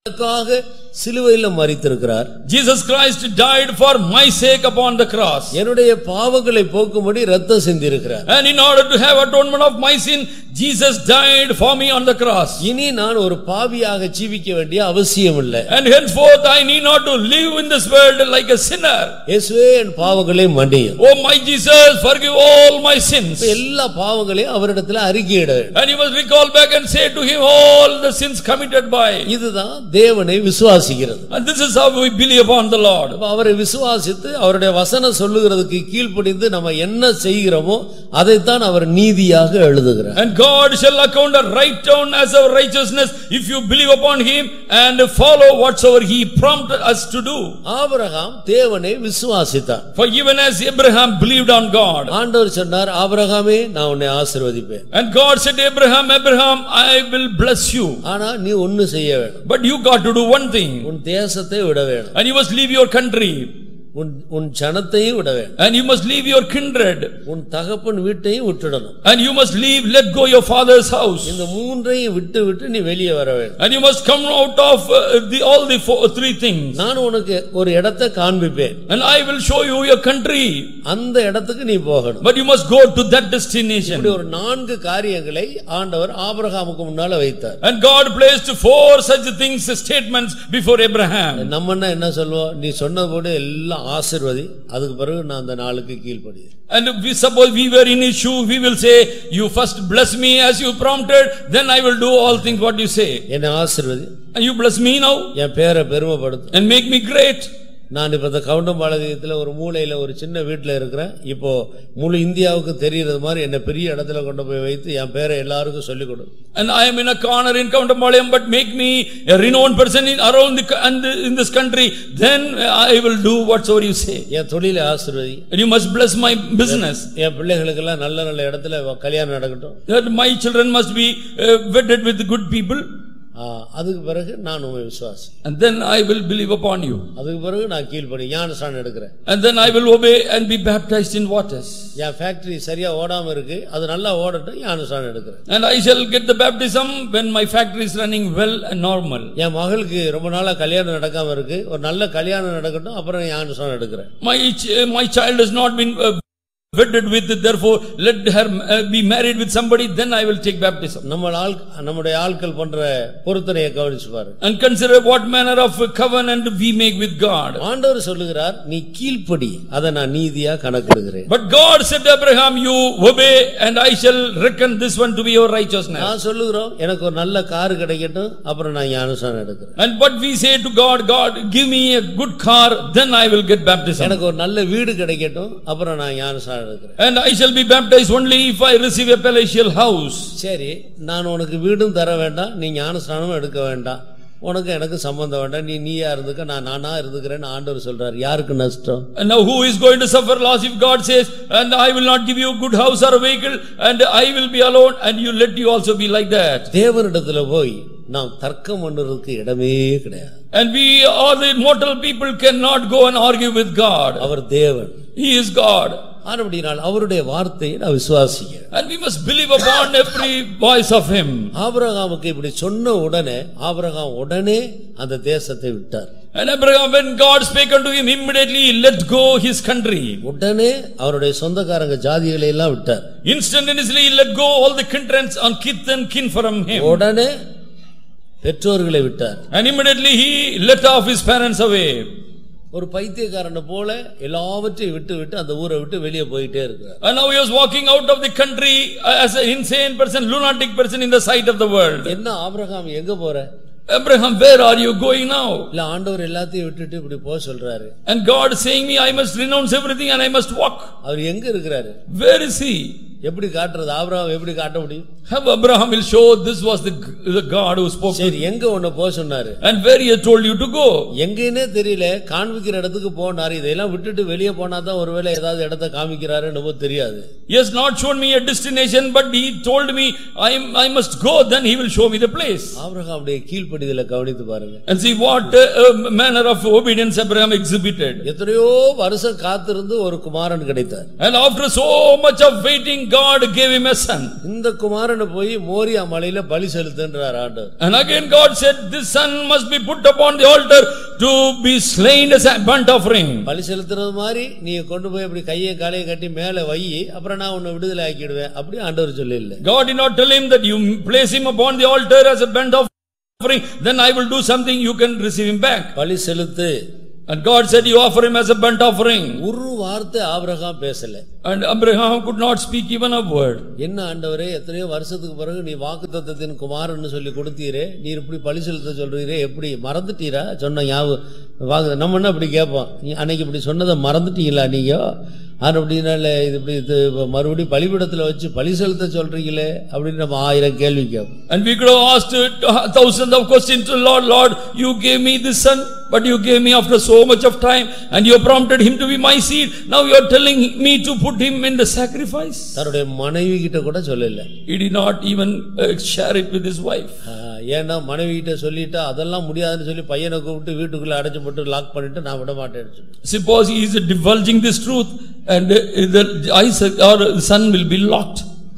சிலுவையில மரித்திருக்கிறார். Jesus Christ died for my sake upon the cross. என்னுடைய பாவங்களை போக்கும்படி இரத்தம் சிந்தி இருக்கிறார். And in order to have atonement of my sin, Jesus died for me on the cross. இனி நான் ஒரு பாவியாக ஜீவிக்க வேண்டிய அவசியம் இல்லை. And henceforth I need not to live in this world like a sinner. இயேசுவே என் பாவங்களை மன்னியும். Oh my Jesus, forgive all my sins. எல்லா பாவங்களையும் அவரிடத்தில் அறிக்கையிட வேண்டும். And you must recall back and say to him all the sins committed by. இதுதான் தேவனை விசுவாசிக்கிறது. And this is how we believe upon the Lord. அவரை விசுவாசித்து அவருடைய வசனம் சொல்லுகிறதுக்கு கீழ்ப்படிந்து நம்ம என்ன செய்கிறோமோ அதைத்தான் அவர் நீதியாக எழுதுகிறார். And God shall account a right down as our righteousness if you believe upon him and follow whatsoever he prompted us to do. Abraham தேவனை விசுவாசித்தார். For even as Abraham believed on God. ஆண்டவர் சொன்னார், ஆபிரகாமே நான் உன்னை ஆசீர்வதிப்பேன். And God said to Abraham, Abraham, I will bless you. ஆனா நீ ஒன்னு செய்ய வேண்டும். But you got to do one thing. உன் தேசத்தை விட வேண்டும். And you must leave your country. உன் உன் ஜனத்தையும் விட வேண்டும். And you must leave your kindred. உன் தகப்பன் வீட்டையும் விட்டுடணும். And you must leave, let go your father's house. இந்த மூன்றையும் விட்டு விட்டு நீ வெளியே வர வேண்டும். And you must come out of uh, the all the four, three things. நான் உனக்கு ஒரு இடத்தை காண்பிப்பேன். And I will show you your country. அந்த இடத்துக்கு நீ போகணும். But you must go to that destination. இப்படி ஒரு நான்கு காரியங்களை ஆண்டவர் ஆபிரகாமுக்கு முன்னால வைத்தார். And God placed four such things, statements before Abraham. நம்ம என்ன சொல்லுவோம், நீ சொன்னபோது எல்லாம் ஆசீர்வதி, அதுக்கு பிறகு நான் அந்த நாளுக்கு கீழ்ப்படி. And we suppose we were in his shoe, we will say, you first bless me as you prompted, then I will do all things what you say. என்னை ஆசீர்வதி, and you bless me now, என் பேரை பெருமைப்படுத்து, and make me great. நான் இப்ப இந்த கவுண்டம்பாளையத்துல ஒரு மூலையில ஒரு சின்ன வீட்டுல இருக்கிறேன். இப்போ முழு இந்தியாவுக்கு தெரியறது மாதிரி என்ன பெரிய இடத்துல கொண்டு போய் வைத்து என் பேரை எல்லாருக்கும் சொல்லிக் கொடு. And I am in a corner in Countambalayam, but make me a renowned person in around the and in this country, then I will do whatsoever you say. என் தொழிலை ஆசீர்வதி. And you must bless my business. என் பிள்ளைகளுக்கு எல்லாம் நல்ல நல்ல இடத்துல கல்யாணம் நடக்கட்டும். That my children must be uh, wedded with good people. அதுக்கு பிறகு நான் உம்மை விசுவாசி. And then I will believe upon you. அதுக்கு பிறகு நான் கீழ்ப்படி ஞானஸ்நானம் எடுக்கிறேன். And then I will obey and be baptized in waters. என் ஃபேக்டரி சரியா ஓடாம இருக்கு, அது நல்லா ஓடட்டும், ஞானஸ்நானம் எடுக்கிறேன். And I shall get the baptism when my factory is running well and normal. என் மகளுக்கு ரொம்ப நாளா கல்யாணம் நடக்காம இருக்கு, ஒரு நல்ல கல்யாணம் நடக்கட்டும், அப்புறம் ஞானஸ்நானம் எடுக்கிறேன். My my child has not been uh, wedded with it, therefore let her uh, be married with somebody, then I will take baptism. நம்ம ஆள் நம்முடைய ஆட்கள் பண்ற பொருத்தனையை கவனிச்சு பாரு. And consider what manner of covenant we make with God. ஆண்டவர் சொல்லுகிறார், நீ கீழ்ப்படி, அதை நான் நீதியா கணக்கிடுகிறேன். But God said to Abraham, you obey and I shall reckon this one to be your righteousness. நான் சொல்லுகிறோம், எனக்கு ஒரு நல்ல கார் கிடைக்கட்டும், அப்புறம் நான் ஞானஸ்நானம் எடுக்கிறேன். And what we say to God, God give me a good car, then I will get baptism. எனக்கு ஒரு நல்ல வீடு கிடைக்கட்டும், அப்புறம் நான் ஞானஸ்நானம். And I shall be baptized only if I receive a palatial house. சரி, நான் உனக்கு வீடும் தர வேண்டாம், நீ ஞானஸ்நானமும் எடுக்க வேண்டாம், உனக்கு எனக்கு சம்பந்தம் வேண்டாம், நீ நீயா இருந்துக்க, நான் நானா இருந்துக்கிறேன்னு ஆண்டவர் சொல்றார். யாருக்கு நஷ்டம்? And now who is going to suffer loss if God says, and I will not give you a good house or a vehicle, and I will be alone, and you let you also be like that. தேவனிடத்துல போய் நாம் தர்க்கம் பண்றதுக்கு இடமே கிடையாது. And we all the mortal people cannot go and argue with God. அவர் தேவன். He is God. ஆனபடியால் அவருடைய வார்த்தையை நான் விசுவாசிக்கிறேன். And we must believe upon every voice of him. ஆபிரகாமுக்கு இப்படி சொன்ன உடனே ஆபிரகாம் உடனே அந்த தேசத்தை விட்டார். And Abraham, when God spake unto him, immediately he let go his country. உடனே அவருடைய சொந்தக்காரங்க ஜாதிகளை எல்லாம் விட்டார். Instantaneously he let go all the kindreds and kith and kin from him. உடனே பெற்றோர்களை விட்டார். And immediately he let off his parents away. ஒரு பைத்தியக்காரனை போல எல்லாவற்றையும் விட்டு விட்டு அந்த ஊரை விட்டு வெளியே போயிட்டே இருக்கிறார். And now he was walking out of the country as an insane person, lunatic person in the sight of the world. என்ன ஆபிரகாம், எங்க போற? Abraham, where are you going now? இல்ல, ஆண்டவர் எல்லாத்தையும் விட்டுட்டு இப்படி போக சொல்றாரு. And God saying me, I must renounce everything and I must walk. அவர் எங்க இருக்கிறாரு? Where is he? எப்படி காட்டுறது? ஆபிரகாம் எப்படி காட்ட முடியும்? How Abraham will show this was the the God who spoke. சரி, எங்க உன்னை போக சொன்னாரு? And where he had told you to go? எங்கேனே தெரியல, காண்பிக்கிற இடத்துக்கு போனாரு. இதெல்லாம் விட்டுட்டு வெளியே போனாதான் ஒருவேளை ஏதாவது இடத்தை காமிக்கிறாரு நமக்கு தெரியாது. He has not shown me a destination, but he told me I I must go, then he will show me the place. ஆபிரகாமுடைய கீழ்ப்படிதலை கவனித்து பாருங்க. And see what uh, uh, manner of obedience Abraham exhibited. எத்தனையோ வருஷம் காத்திருந்து ஒரு குமாரன் கிடைத்தார். And after so much of waiting, God gave him a son. இந்த குமாரனை போய் மோரியா மலையில பலி செலுத்துன்றார் ஆண்டவர். And again God said, this son must be put upon the altar to be slain as a burnt offering. பலி செலுத்துறது மாதிரி நீ கொண்டு போய் அப்படி கையை காலையை கட்டி மேல வை, அப்புறம் நான் உன்னை விடுதலை ஆக்கிடுவேன், அப்படி ஆண்டவர் சொல்லல. God did not tell him that you place him upon the altar as a burnt offering, then I will do something, you can receive him back. பலி செலுத்து. And God said, you offer him as a burnt offering. ஒரு வார்த்தை Abraham பேசல. And Abraham could not speak even a word. என்ன ஆண்டவரே, எத்தனையோ வருஷத்துக்கு பிறகு நீ வாக்குத்தத்தத்தின் குமாரன்னு சொல்லி கொடுத்தீரே, நீ இப்படி பலி செலுத்த சொல்றீரே, எப்படி மறந்துட்டீரா? சொன்ன ஞாபகம் நம்ம என்ன இப்படி கேட்போம், அன்னைக்கு இப்படி சொன்னதை மறந்துட்டீங்களா நீங்க? அப்படின்னால இது இப்படி மறுபடியும் பலிபீடத்துல வச்சு பலி செலுத்த சொல்றீங்களே அப்படின்னு நம்ம ஆயிரம் கேள்வி கேட்போம். And we could have asked thousands of questions to Lord, Lord, you gave me this son, but you gave me after so much of time, and you prompted him to be my seed. Now you are telling me to put him in the sacrifice. தன்னுடைய மனைவி கிட்ட கூட சொல்லல. He did not even uh, share it with his wife. ஏன்னா மனைவி கிட்ட சொல்லிட்டா அதெல்லாம் முடியாதுன்னு சொல்லி பையனை கூப்பிட்டு வீட்டுக்குள்ள அடைச்சு போட்டு லாக் பண்ணிட்டு நான் விட மாட்டேன்னு. Suppose he is divulging this truth, and uh, the Isaac or the son will be locked.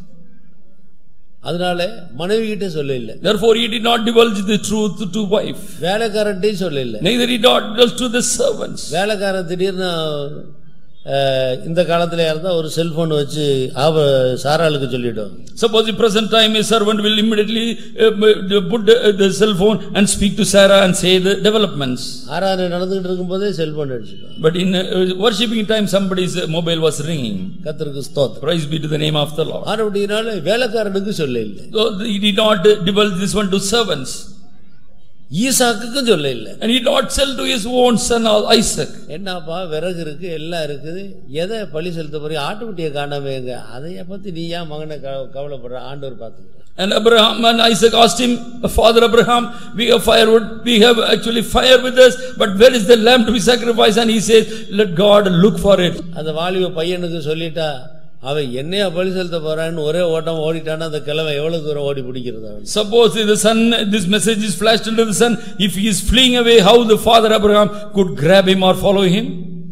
அதனால மனைவி கிட்ட சொல்ல இல்ல. Therefore he did not divulge the truth to wife. வேலைக்காரன்ட்டே சொல்ல இல்ல. Neither he did not to the servants. வேலைக்காரன் திடீர்னு இந்த காலத்துல இருந்தா ஒரு செல்போன் வச்சு சாராளுக்கு சொல்லிடும். Suppose the present time a servant will immediately uh, put the, the cell phone and speak to Sarah and say the developments. ஆராதனை நடந்துட்டு இருக்கும்போதே செல்போன் அடிச்சிடும். But in uh, worshiping time somebody's mobile was ringing. கர்த்தருக்கு ஸ்தோத்திரம். Praise be to the name of the Lord. ஆனபடியால் வேலைக்காரனுக்கு சொல்ல இல்ல. So he did not divulge this one to servants. ஈசாக்குக்கும் சொல்ல இல்ல. And he did not sell to his own son Isaac. என்னப்பா விறகு இருக்கு எல்லாம் இருக்குது, எதை பலி செலுத்த போறீங்க? ஆட்டுக்குட்டியை காணாமேங்க, அதைய பத்தி நீ ஏன் மகனை கவலைப்படுற? ஆண்டவர் பார்த்துக்கிறார். And Abraham and Isaac asked him, Father Abraham, we have firewood, we have actually fire with us, but where is the lamb to be sacrificed? And he says, let God look for it. அந்த வாலிப பையனுக்கு சொல்லிட்டா, அவன் என்னையா பலி செலுத்த போறான்னு ஒரே ஓட்டம் ஓடிட்டானா அந்த கிழமை எவ்வளவு தூரம் ஓடி பிடிக்கிறது? Suppose the son, this message is flashed into the son, if he is fleeing away, how the father Abraham could grab him or follow him?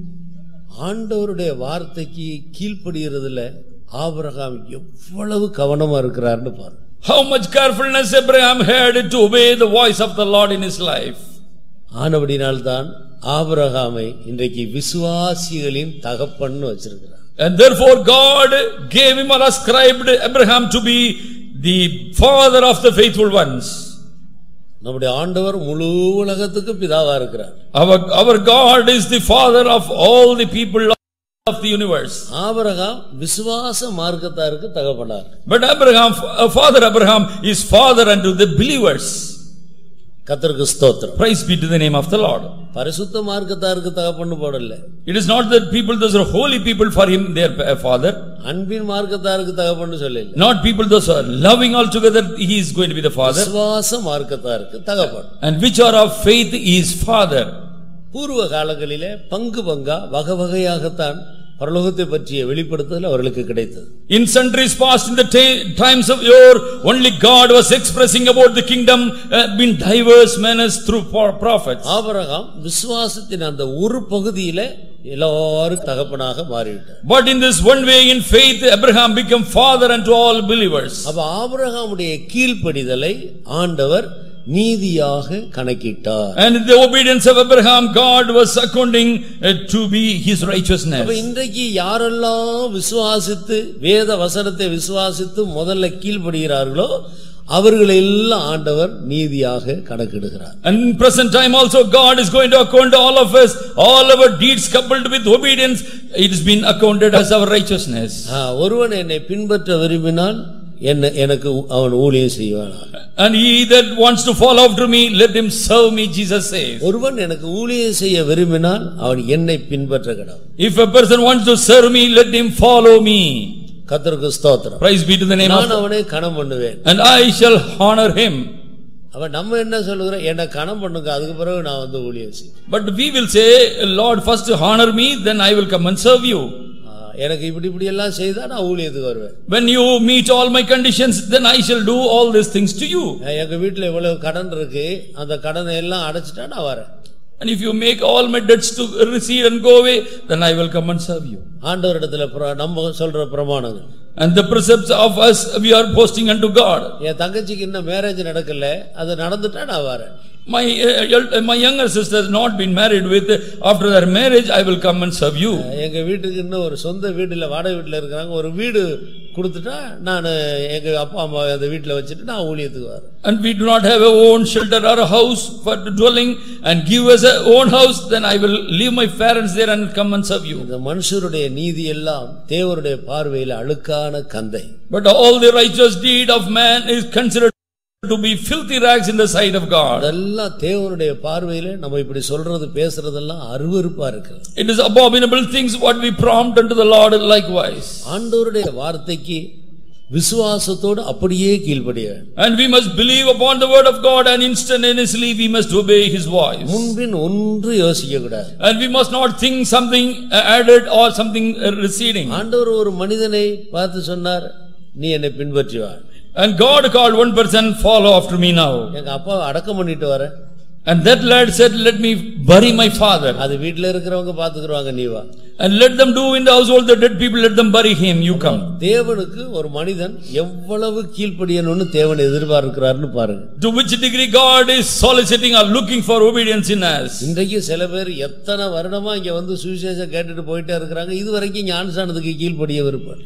ஆண்டவருடைய வார்த்தைக்கு கீழ்ப்படிகிறதுல ஆபிரகாம் எவ்வளவு கவனமா இருக்கிறார்னு பாரு. How much carefulness Abraham had to obey the voice of the Lord in his life. ஆனபடினால்தான் ஆபிரகாமை இன்றைக்கு விசுவாசிகளின் தகப்பன்னு வச்சிருக்கிறார். And therefore God gave him or ascribed Abraham to be the father of the faithful ones. நம்முடைய ஆண்டவர் முழு உலகத்துக்கு பிதாவா இருக்கிறார். Our our God is the father of all the people of the universe. Abraham விசுவாச மார்க்கத்தாருக்கு தகப்பனார். But Abraham, father Abraham is father unto the believers. கர்த்தருக்கு ஸ்தோத்திரம். Praise be to the name of the Lord. பரிசுத்த மார்க்கத்தாருக்கு தகப்பன்னு போடல. It is not that people, those are holy people, for him their father. அன்பின் மார்க்கத்தாருக்கு தகப்பன்னு சொல்லல. Not people those are loving altogether, he is going to be the father. விசுவாச மார்க்கத்தாருக்கு தகப்பன். And which are of faith, he is father. பூர்வ காலங்களிலே பங்கு பங்கா வகை வகையாகத்தான் பரலோகத்தை பற்றிய வெளிப்படுத்துதல் அவர்களுக்கு கிடைத்தது. In centuries past, in the times of yore, only God was expressing about the kingdom uh, in diverse manners through prophets. Abraham விசுவாசத்தின் அந்த ஒரு பகுதியிலே எல்லாரும் தகப்பனாக மாறிவிட்டார். But in this one way, in faith, Abraham became father unto all believers. அப்ப ஆபிரகாமுடைய கீழ்ப்படிதலை ஆண்டவர் நீதியாக கணக்கிட்டார். And the obedience of Abraham, God was accounting uh, to be his righteousness. அப்ப இன்றைக்கு யாரெல்லாம் விசுவாசித்து வேத வசனத்தை விசுவாசித்து முதல்ல கீழ்ப்படிகிறார்களோ அவர்களை எல்லாம் ஆண்டவர் நீதியாக கணக்கிடுகிறார். And in present time also God is going to account all of us, all our deeds coupled with obedience, it has been accounted as our righteousness. ஒருவன் என்னை பின்பற்ற விரும்பினால் என்ன எனக்கு அவன் ஊழியம் செய்வானா? And he that wants to follow after me, let him serve me, Jesus says. ஒருவன் எனக்கு ஊழியம் செய்ய விரும்பினால் அவன் என்னை பின்பற்ற கடவன். If a person wants to serve me, let him follow me. கர்த்தருக்கு ஸ்தோத்திரம். Praise be to the name of God. நான் அவனை கனம் பண்ணுவேன். And I shall honor him. அவன் நம்ம என்ன சொல்லுகிறோம்? என்ன கனம் பண்ணுங்க, அதுக்கு பிறகு நான் வந்து ஊழியம் செய்வேன். But we will say, Lord, first honor me, then I will come and serve you. எனக்கு இப்படி இப்படி எல்லாம் செய்தா நான் ஊழியத்துக்கு வருவேன். When you meet all my conditions, then I shall do all these things to you. எங்க வீட்ல இவ்வளவு கடன் இருக்கு, அந்த கடனை எல்லாம் அடைச்சிட்டா நான் வரேன். And if you make all my debts to recede and go away, then I will come and serve you. ஆண்டவரிடத்துல நம்ம சொல்ற பிரமாணங்கள். And the precepts of us we are posting unto God. என் தங்கச்சிக்கு இன்னும் மேரேஜ் நடக்கல, அது நடந்துட்டா நான் வரேன். My uh, my younger sister has not been married with. After their marriage, I will come and serve you. எங்க வீட்டுக்கு இன்னும் ஒரு சொந்த வீடு இல்ல, வாடகை வீட்டுல இருக்காங்க. ஒரு வீடு கொடுத்துட்டா நான் எங்க அப்பா அம்மா அந்த வீட்டுல வச்சிட்டு நான் ஊழியத்துக்கு வரேன். And we do not have a own shelter or a house for dwelling, and give us a own house, then I will leave my parents there and come and serve you. இந்த மனுஷருடைய நீதி எல்லாம் தேவருடைய பார்வையில் அழுக்கான கந்தை. But all the righteous deed of man is considered to be filthy rags in the sight of God. அதெல்லாம் தேவனுடைய பார்வையிலே நம்ம இப்படி சொல்றது பேசுறதெல்லாம் அருவருப்பா இருக்கு. It is abominable things what we prompt unto the Lord likewise. ஆண்டவருடைய வார்த்தைக்கு விசுவாசத்தோடு அப்படியே கீழ்ப்படிய. And we must believe upon the word of God, and instantaneously we must obey his voice. முன்பின் ஒன்று யோசிக்க கூடாது. And we must not think something added or something receding. ஆண்டவர் ஒரு மனிதனை பார்த்து சொன்னார், நீ என்னை பின்பற்றி வா. And God called one person, follow after me now. எங்க அப்பா அடக்கம் பண்ணிட்டு வர. And that lad said, let me bury my father. அது வீட்ல இருக்கிறவங்க பாத்துக்குவாங்க, நீ வா. And let them do in the household, the dead people, let them bury him, you come. தேவனுக்கு ஒரு மனிதன் எவ்வளவு கீழ்ப்படியணும்னு தேவன் எதிர்பார்க்கிறார்னு பாருங்க. To which degree God is soliciting or looking for obedience in us. இன்றைக்கு சில பேர் எத்தனை வருடமா இங்க வந்து சுவிசேஷம் கேட்டுட்டு போயிட்டே இருக்கிறாங்க, இதுவரைக்கும் ஞானஸ்நானத்துக்கு கீழ்ப்படிய விருப்பம்.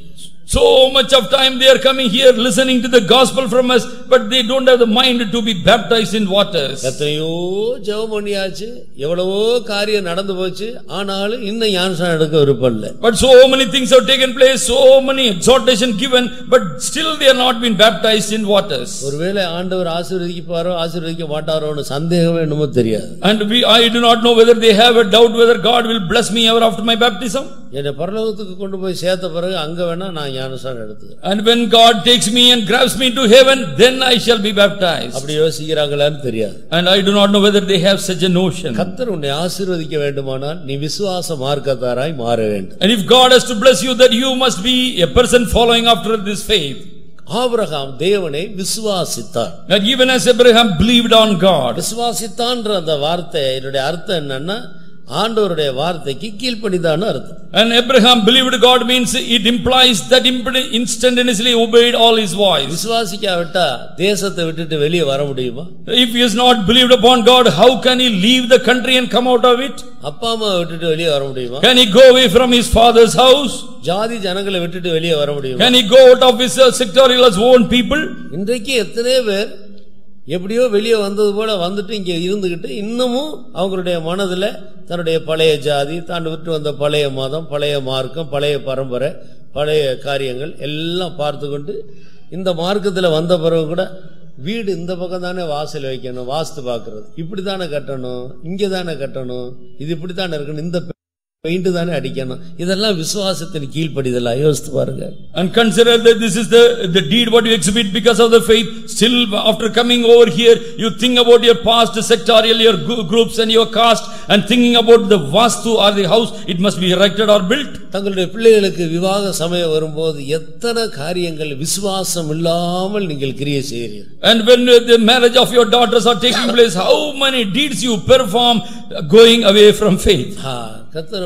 So much of time they are coming here listening to the gospel from us, but they don't have the mind to be baptized in waters. எத்தனையோ ஜெபம் பண்ணியாச்சு, எவ்வளவோ காரியம் நடந்து போச்சு, ஆனாலும் இன்னும் ஞானஸ்நானம் எடுக்க விருப்பம் இல்லை. But so many things have taken place, so many exhortation given, but still they are not been baptized in waters. ஒருவேளை ஆண்டவர் ஆசீர்வதிப்பாரோ ஆசீர்வதிக்க மாட்டாரோன்னு சந்தேகமே என்னமோ தெரியாது. And we I do not know whether they have a doubt whether God will bless me ever after my baptism. என்னை பரலோகத்துக்கு கொண்டு போய் சேர்த்த பிறகு அங்க வேணா நான் ஞானஸ்நானம் எடுத்துக்கிறேன். And when God takes me and grabs me to heaven, then I shall be baptized. அப்படி யோசிக்கிறாங்களான்னு தெரியாது. And I do not know whether they have such a notion. கர்த்தர் உன்னை ஆசீர்வதிக்க வேண்டுமானால் நீ விசுவாச மார்க்கத்தாராய் மாற வேண்டும். And if God has to bless you, that you must be a person following after this faith. Abraham தேவனை விசுவாசித்தார். That even as Abraham believed on God. விசுவாசித்தான்ற அந்த வார்த்தை இதனுடைய அர்த்தம் என்னன்னா ஆண்டவருடைய வார்த்தைக்கு கீழ்ப்படிந்தான்னு அர்த்தம். And Abraham believed God means it implies that instantaneously obeyed all his voice. விசுவாசிக்காவிட்டா தேசத்தை விட்டுட்டு வெளியே வர முடியுமா? If he has not believed upon God, how can he leave the country and come out of it? அப்பா அம்மா விட்டுட்டு வெளியே வர முடியுமா? Can he go away from his father's house? ஜாதி ஜனங்களை விட்டுட்டு வெளியே வர முடியுமா? Can he go out of his sectorial own people? இன்றைக்கு எத்தனை பேர் எப்படியோ வெளியே வந்தது போல வந்துட்டு இங்க இருந்துகிட்டு இன்னமும் அவங்களுடைய மனதுல தன்னுடைய பழைய ஜாதி, தான் விட்டு வந்த பழைய மதம், பழைய மார்க்கம், பழைய பரம்பரை, பழைய காரியங்கள் எல்லாம் பார்த்து கொண்டு இந்த மார்க்கத்துல வந்த பிறகு கூட வீடு இந்த பக்கம் தானே வாசல் வைக்கணும், வாஸ்து பாக்குறது இப்படித்தானே கட்டணும், இங்கதானே கட்டணும், இது இப்படித்தானே இருக்கணும், இந்த பெயிண்ட் தானே அடிக்கணும், இதெல்லாம் விசுவாசத்தின் கீழ்ப்படிதல். யோசித்து பாருங்க. And consider that this is the the deed what you exhibit because of the faith. Still after coming over here, you think about your past sectorial, your groups and your caste, and thinking about the vastu or the house it must be erected or built. தங்களுடைய பிள்ளைகளுக்கு விவாக சமயம் வரும்போது எத்தனை காரியங்கள் விசுவாசம் இல்லாமல் நீங்கள் கிரியை செய்கிறீர்கள். And when the marriage of your daughters are taking place, how many deeds you perform going away from faith. கர்த்தர்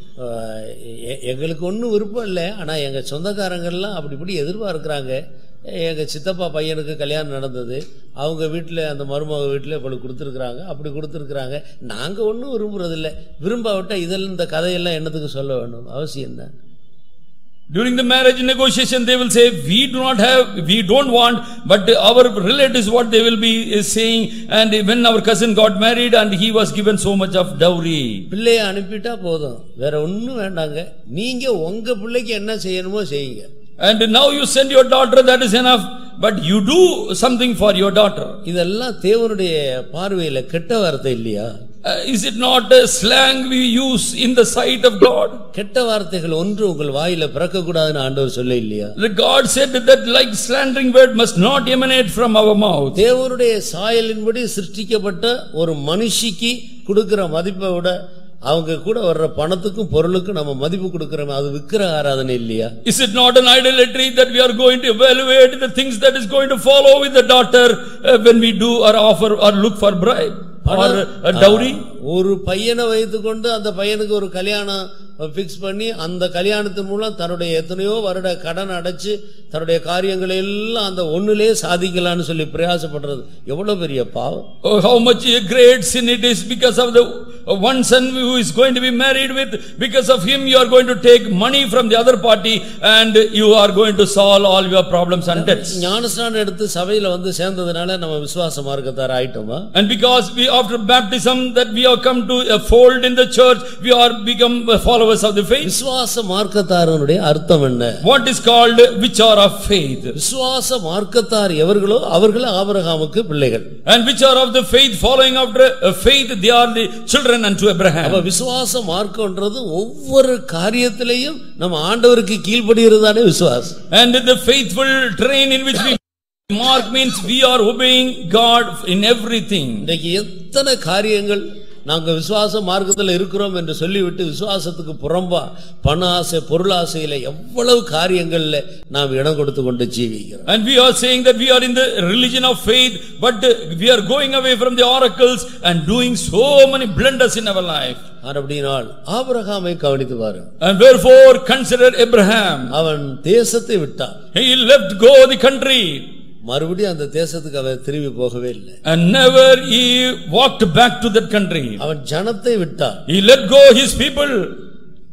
எங்களுக்கு ஒன்றும் விருப்பம் இல்லை, ஆனால் எங்கள் சொந்தக்காரங்கள்லாம் அப்படி இப்படி எதிர்பார்க்குறாங்க. எங்கள் சித்தப்பா பையனுக்கு கல்யாணம் நடந்தது, அவங்க வீட்டில் அந்த மருமக வீட்டில் இப்படி கொடுத்துருக்குறாங்க, அப்படி கொடுத்துருக்குறாங்க, நாங்கள் ஒன்றும் விரும்புறதில்லை, விரும்பாவிட்டால் இதெல்லாம் இந்த கதையெல்லாம் என்னத்துக்கு சொல்ல வேண்டும், அவசியம் என்ன? During the marriage negotiation they will say we do not have, we don't want, but our relatives what they will be saying. And when our cousin got married and he was given so much of dowry, பிள்ளையை அனுப்பிட்டா போதும், வேற ஒன்றும் வேண்டாங்க, நீங்க உங்க பிள்ளைக்கு என்ன செய்யணுமோ செய்யுங்க. And now you send your daughter, that is enough, but you do something for your daughter. இதெல்லாம் தேவனுடைய பார்வையில கெட்ட வார்த்தை இல்லையா? Uh, is it not a slang we use in the sight of God? கெட்ட வார்த்தைகள் ஒன்று உங்கள் வாயில பிறக்க கூடாதுன்னு ஆண்டவர் சொல்ல இல்லையா? The God said that like slandering word must not emanate from our mouth. தேவனுடைய சாயலின்படி சிருஷ்டிக்கப்பட்ட ஒரு மனுஷிக்கு கொடுக்கிற மதிப்பை விட அவங்க கூட வர்ற பணத்துக்கும் பொருளுக்கும் நம்ம மதிப்பு கொடுக்கிறோம், அது விக்கிர ஆராதனை இல்லையா? Is it not an idolatry that we are going to evaluate the things that is going to follow with the daughter uh, when we do or offer or look for bribe or a dowry? ஒரு பையனை வைத்துக்கொண்டு அந்த பையனுக்கு ஒரு கல்யாணம் fix பண்ணி அந்த கல்யாணத்தின் மூலம் தன்னுடைய எத்தனையோ வருட கடன் அடைச்சு தன்னுடைய காரியங்களை எல்லாம் அந்த ஒண்ணுலயே சாதிக்கலாம்னு சொல்லி பிரயாசப்படுறது எவ்வளவு பெரிய பாவம். Oh, how much a great sin it is because of the one son who is going to be married with, because of him you are going to take money from the other party and you are going to solve all your problems and debts. ஞானஸ்நானம் எடுத்து சபையில வந்து சேர்ந்ததனால நம்ம விசுவாச மார்க்கத்தார் ஆயிட்டோமா? And because we after baptism that we have come to a fold in the church, we are become followers of the faith. விசுவாச மார்க்கத்தாருடைய அர்த்தம் என்ன? What is called which are of faith? விசுவாச மார்க்கத்தார் எவர்களோ அவர்கள் ஆபிரகாமுக்கு பிள்ளைகள். And which are of the faith following after faith, they are the children unto Abraham. அப்ப விசுவாச மார்க்கம்ன்றது ஒவ்வொரு காரியத்திலேயும் நம்ம ஆண்டவருக்கு கீழ்ப்படிகிறதானே விசுவாசம். And the faithful train in which we mark means we are obeying God in everything. இன்னைக்கு எத்தனை காரியங்கள் நாங்க விசுவாச மார்க்கத்தில் இருக்கிறோம் என்று சொல்லிவிட்டு விசுவாசத்துக்கு புறம்பா பண ஆசை பொருளாசையில எவ்வளவு காரியங்கள்ல நாம் இடம் கொடுத்து கொண்டு ஜீவிக்கிறோம். And we are saying that we are in the religion of faith, but we are going away from the oracles and doing so many blunders in our life. அப்படினால் ஆபிரகாமை கவனித்து பாரு. And therefore consider Abraham. அவன் தேசத்தை விட்டான். He left go the country. மறுபடியும் அந்த தேசத்துக்கு அவன் திரும்பி போகவே இல்லை. And never he walked back to that country. அவன் ஜனத்தை விட்டான். He let go his people.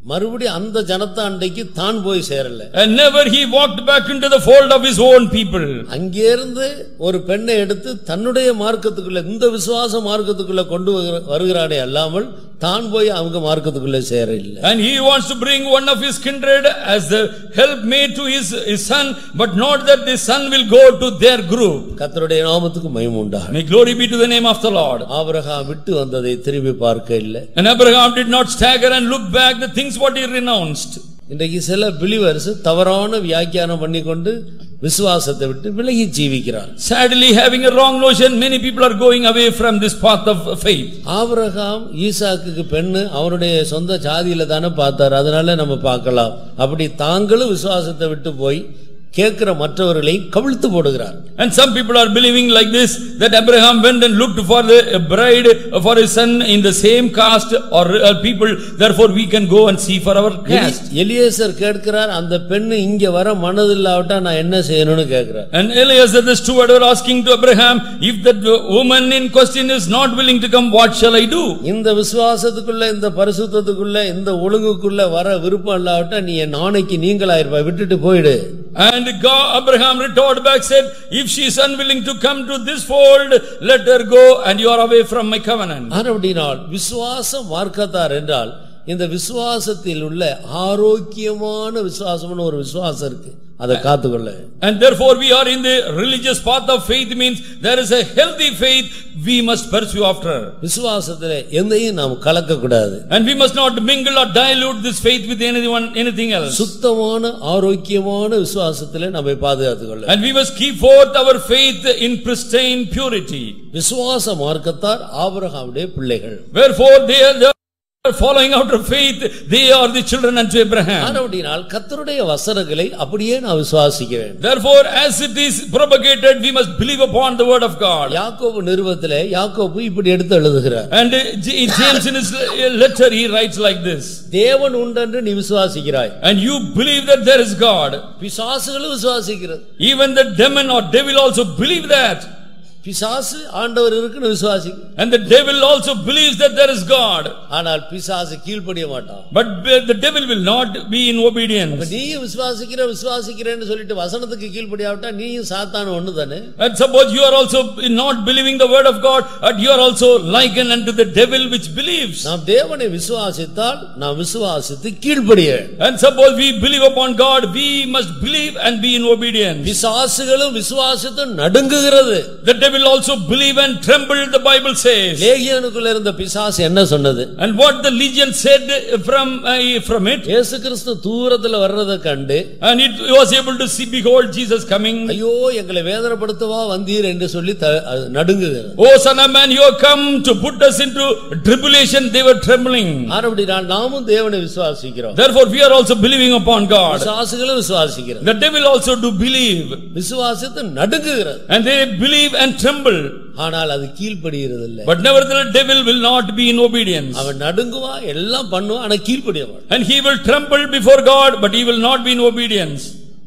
மறுபடியும் அந்த ஜனத்தாண்டைக்கு தான் போய் சேரல. And never he walked back into the fold of his own people. அங்கே இருந்து ஒரு பெண்ணை எடுத்து தன்னுடைய மார்க்கத்துக்குள்ள இந்த விசுவாச மார்க்கத்துக்குள்ள கொண்டு வருகிறானே அல்லாமல் தான் போய் அவங்க மார்க்கத்துக்குள்ள சேர இல்ல. And he wants to bring one of his kindred as the helpmate to his, his son, but not that the son will go to their group. கர்த்தருடைய நாமத்துக்கு மகிமை உண்டாகட்டும். May glory be to the name of the Lord. Abraham விட்டு வந்ததை திரும்பி பார்க்க இல்ல. And Abraham did not stagger and look back the things what he renounced. இன்றைக்கு சில பிலிவர்ஸ் தவறான வியாக்கியானம் பண்ணிக்கொண்டு விசுவாசத்தை விட்டு விலகி ஜீவிக்கிறார். Sadly, having a wrong notion, many people are going away from this path of faith. Abraham ஈசாக்குக்கு பெண்ணு அவருடைய சொந்த ஜாதியில தானே பார்த்தார், அதனால நம்ம பார்க்கலாம். அப்படி தாங்களும் விசுவாசத்தை விட்டு போய் கேட்கிற மற்றவர்களை கவிழ்த்து போடுகிறார். And some people are believing like this, that Abraham went and looked for the bride for his son in the same caste or people, therefore we can go and see for our caste. Eliezer கேட்கிறார், அந்த பெண்ணு இங்க வர மனதில்லாவிட்டா நான் என்ன செய்யணும்னு கேட்கிறார். And Eliezer the steward were asking to Abraham, if that woman in question is not willing to come, what shall I do? இந்த விசுவாசத்துக்குள்ள இந்த பரிசுத்தத்துக்குள்ள இந்த ஒழுங்குக்குள்ள வர விருப்பம் இல்லாவிட்டா நீ என் ஆணைக்கு நீங்களாயிருப்பா, விட்டுட்டு போயிடு. And God, Abraham retorted back, said, if she is unwilling to come to this fold, let her go, and you are away from my covenant. அப்படினால் விசுவாச மார்க்கத்தார் என்றால் இந்த விசுவாசத்தில் உள்ள ஆரோக்கியமான விசுவாசம்னு ஒரு விசுவாசம் இருக்கு, அதை காத்துக்கொள்ள. And therefore we are in the religious path of faith, means there is a healthy faith we must pursue after. விசுவாசத்திலே எதையும் நாம் கலக்க கூடாது. And we must not mingle or dilute this faith with anyone anything else. சுத்தமான ஆரோக்கியமான விசுவாசத்திலே நம்மை பாதுகாத்துக்கொள்ள. And we must keep forth our faith in pristine purity. விசுவாச மார்க்கத்தார் ஆபிரகாமுடைய பிள்ளைகள். Wherefore they are the following out of faith, they are the children unto Abraham. ஆனபடியால் கர்த்தருடைய வசனங்களை அப்படியே நான் விசுவாசிக்க வேண்டும். Therefore, as it is propagated, we must believe upon the word of God. யாக்கோபு நிருபத்திலே யாக்கோபு இப்படி எடுத்து எழுதுகிறார். And James in his letter he writes like this. தேவன் உண்டென்று நீ விசுவாசிக்கிறாய். And you believe that there is God. பிசாசுகளும் விசுவாசிக்கிறது. Even the demon or devil also believe that. பிசாசு ஆண்டவர் இருக்குன்னு விசுவாசிக்கும். And the devil also believes that there is God. ஆனால் பிசாசு கீழ்ப்படிய மாட்டான். But the devil will not be in obedience. நீயும் விசுவாசிக்கிற விசுவாசிக்கிறேன்னு சொல்லிட்டு வசனத்துக்கு கீழ்ப்படியாவிட்டா நீயும் சாத்தான ஒண்ணுதானே. And suppose you are also not believing the word of God, and you are also likened unto the devil which believes. நாம் தேவனை விசுவாசித்தால் நாம் விசுவாசித்து கீழ்ப்படிய. And suppose we believe upon God, we must believe and be in obedience. பிசாசுகளும் விசுவாசித்து நடுங்குகிறது. The devil will also believe and tremble, the Bible says. லேகியோனுக்குள்ள இருந்த பிசாசு என்ன சொன்னது? And what the legion said from uh, from it, இயேசு கிறிஸ்து தூரத்துல வர்றத கண்டு, and it was able to see, behold Jesus coming. ஐயோ எங்களை வேதனைப்படுத்தவா வந்தீர் என்று சொல்லி நடுங்குகிறது. Oh son of man, you have come to put us into tribulation. They were trembling. ஆனபடியால் நாமும் தேவனை விசுவாசிக்கிறோம். Therefore we are also believing upon God. பிசாசுகளும் விசுவாசிக்கிறது. The devil also do believe. விசுவாசித்து நடுங்குகிறது. And they believe and tremble. ஆனால் அது கீழ்ப்படிகிறது இல்ல. But nevertheless devil will not be in obedience. அவன் நடுங்குவா எல்லாம் பண்ணுவான், ஆனா கீழ்ப்படிய மாட்டான். And he will tremble before God, but he will not be in obedience.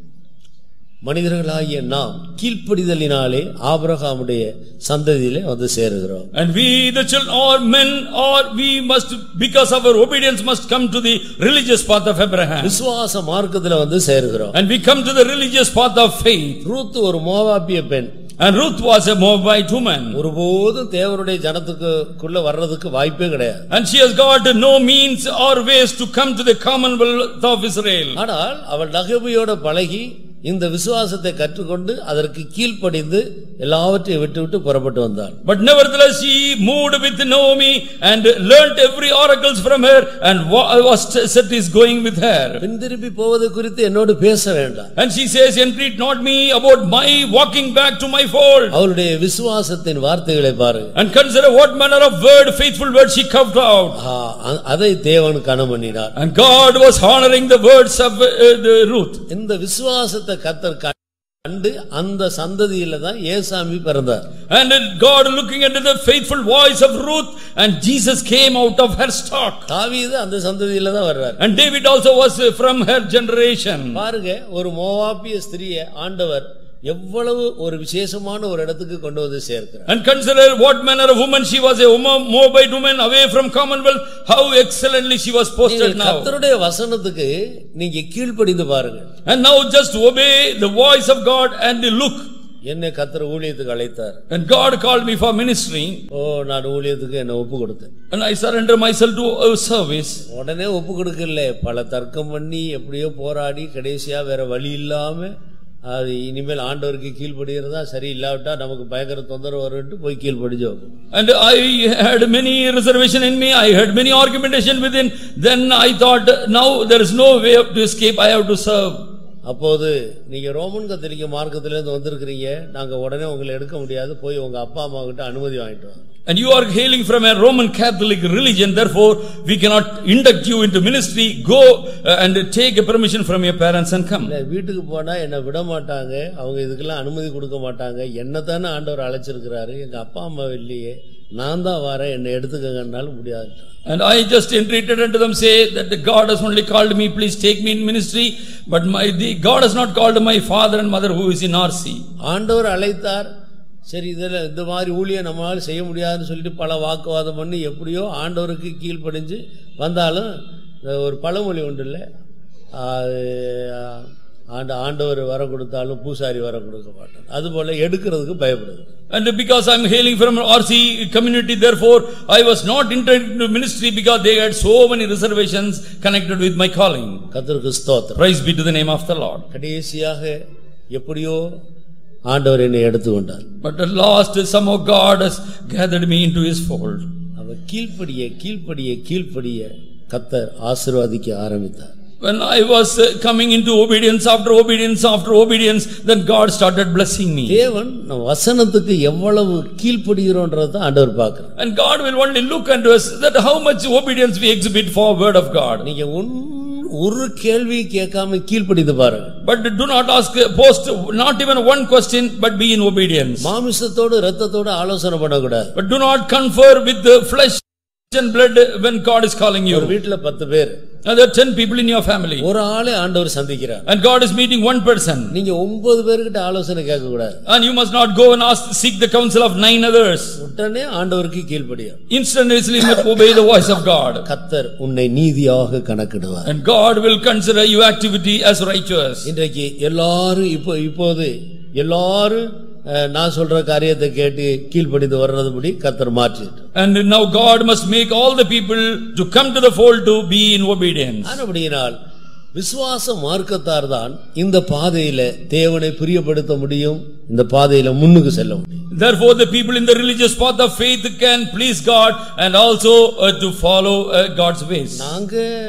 மனிதர்களாகிய நாம் கீழ்ப்படிதலினாலே ஆபிரகாமுடைய சந்ததியிலே வந்து சேருகிறோம். And we the children or men or we must, because of our obedience, must come to the religious path of Abraham. விசுவாச மார்க்கத்திலே வந்து சேருகிறோம். And we come to the religious path of faith. Ruth ஒரு மோவாபிய பெண். And Ruth was a Moabite woman. ஒருபோதும் தேவனுடைய ஜனத்துக்குள்ள வர்றதுக்கு வாய்ப்பே கிடையாது. And she has got no means or ways to come to the commonwealth of Israel. ஆனால் அவள் நகோமியோட பழகி இந்த விசுவாசத்தை கற்றுக்கொண்டு அதற்கு கீழ்ப்படிந்து எல்லாவற்றையும் விட்டுவிட்டு புறப்பட்டு வந்தாள். But nevertheless she moved with Naomi and learnt every oracles from her and was set is going with her. பின்திருப்பி போவது குறித்து என்னோடு பேச வேண்டாம். And she says, entreat not me about my walking back to my fold. அவளுடைய விசுவாசத்தின் வார்த்தைகளை பாருங்க. And consider what manner of word, faithful word she covered out. அதை தேவன் கனம் பண்ணினார். And God was honoring the words of uh, the Ruth. இந்த விசுவாசத்தை கர்த்தர் கண்டு அந்த சந்ததியில தான் ஏசாமி பிறந்தார். And God looking into the faithful voice of Ruth, and Jesus came out of her stock. தாவீது அந்த சந்ததியில தான் வர்றார். And David also was from her generation. பாருங்க, ஒரு மோவாபிய ஸ்திரியை ஆண்டவர் எவ்வளவு ஒரு விசேஷமான ஒரு இடத்துக்கு கொண்டு வந்து சேர்க்கிறார். And consider what manner of woman she was, a woman, Moabite woman away from commonwealth, how excellently she was posted now. கர்த்தருடைய வசனத்துக்கு நீங்க கீழ்ப்படிந்து பாருங்க. And now just obey the voice of God and look. என்னை கர்த்தர் ஊழியத்துக்கு அழைத்தார். And God called me for ministry. ஓ நான் ஊழியத்துக்கு என்ன ஒப்பு கொடுத்தேன். And I surrender myself to a service. உடனே ஒப்பு கொடுக்கல, பல தர்க்கம் பண்ணி எப்படியோ போராடி கடைசியா வேற வழி இல்லாம அது இனிமேல் ஆண்டவருக்கு கீழ்ப்படிகிறதா சரி, இல்லாவிட்டா நமக்கு பயங்கர தொந்தரவு வரும்னு போய் கீழ்ப்படிஞ்சோம். And I had many reservation in me, I had many argumentation within. Then I thought, now there is no way to escape, I have to serve. அப்போது நீங்க ரோமன் கத்தோலிக்க மார்க்கத்திலிருந்து வந்திருக்கிறீங்க, நாங்க உடனே உங்களை எடுக்க முடியாது, போய் உங்க அப்பா அம்மா கிட்ட அனுமதி வாங்கிட்டு வாங்க. And you are hailing from a Roman Catholic religion, therefore we cannot induct you into ministry. Go uh, and take a permission from your parents and come. வீட்டுக்கு போனா என்ன விட மாட்டாங்க, அவங்க இதுக்கெல்லாம் அனுமதி கொடுக்க மாட்டாங்க. என்னதானே ஆண்டவர் அழைச்சிருக்கிறாரு, எங்க அப்பா அம்மா இல்லையே, நான் தான் வரேன், என்னை எடுத்துக்கங்கன்னாலும் முடியாது. And I just entreated unto them, say that God has only called me, please take me in ministry, but my the, God has not called my father and mother who is in R C. ஆண்டவர் அழைத்தார், சரி இதுல இந்த மாதிரி ஊழியம் நம்மளால செய்ய முடியாதுன்னு சொல்லிட்டு பல வாக்குவாதம் பண்ணி எப்படியோ ஆண்டவருக்கு கீழ்ப்படிஞ்சு வந்தாலும் ஒரு பழமொழி உண்டு இல்ல, ஆண்ட ஆண்டவர் வர கொடுத்தாலும் பூசாரி வர கொடுக்க மாட்டார், அதுபோல எடுக்கிறதுக்கு பயப்படுது. And because I am hailing from R C community, therefore I was not entered into ministry because they had so many reservations connected with my calling. கர்த்தருக்கு ஸ்தோத்திரம். Praise be to the name of the Lord. கடைசியாக எப்படியோ ஆண்டவர் என்னை எடுத்துக்கொண்டார். But at last somehow God has gathered me into his fold. அவர் கீழ்ப்படிய கீழ்ப்படிய கீழ்ப்படிய கர்த்தர் ஆசீர்வதிக்க ஆரம்பித்தார். When I was coming into obedience after obedience after obedience, then God started blessing me. தேவன் வசனத்துக்கு எவ்வளவு கீழ்ப்படிகிறோம்ன்றதை ஆண்டவர் பார்க்கிறார். And God will only look unto us that how much obedience we exhibit for word of God. நீங்க ஒரு கேள்வி கேட்காம கீழ்ப்படிந்து பாருங்க. But do not ask, post not even one question, but be in obedience. மாமிசத்தோடு இரத்தத்தோடு ஆலோசனை பண்ணக்கூடாது. But do not confer with the flesh and blood when God is calling you. ஒரு வீட்ல பத்து பேர், and there are ten people in your family, ஒரு ஆளே ஆண்டவர் சந்திக்கிறார், and God is meeting one person. நீங்க ஒன்பது பேர்கிட்ட ஆலோசனை கேட்க கூடாது. And you must not go and ask, seek the counsel of nine others. உடனே ஆண்டவருக்கு கீழ்ப்படியா. Instantly obey the voice of God. கர்த்தர் உன்னை நீதியாக கணக்கிடுவார். And God will consider your activity as righteous. இன்றைக்கு எல்லாரும் இப்போ இப்போது எல்லாரும் நான் சொல்ற காரியத்தை கேட்டு கீழ்ப்படிந்து வர்றதுபடி கர்த்தர் மாற்றிட்டார். And now God must make all the people to come to the fold to be in obedience. ஆனபடியால் விசுவாச மார்க்கத்தார் தான் இந்த பாதையில தேவனை பிரியப்படுத்த முடியும், இந்த பாதையில முன்னுக்கு செல்ல முடியும். Therefore the people in the religious path of faith can please God and also uh, to follow uh, God's ways. நாங்க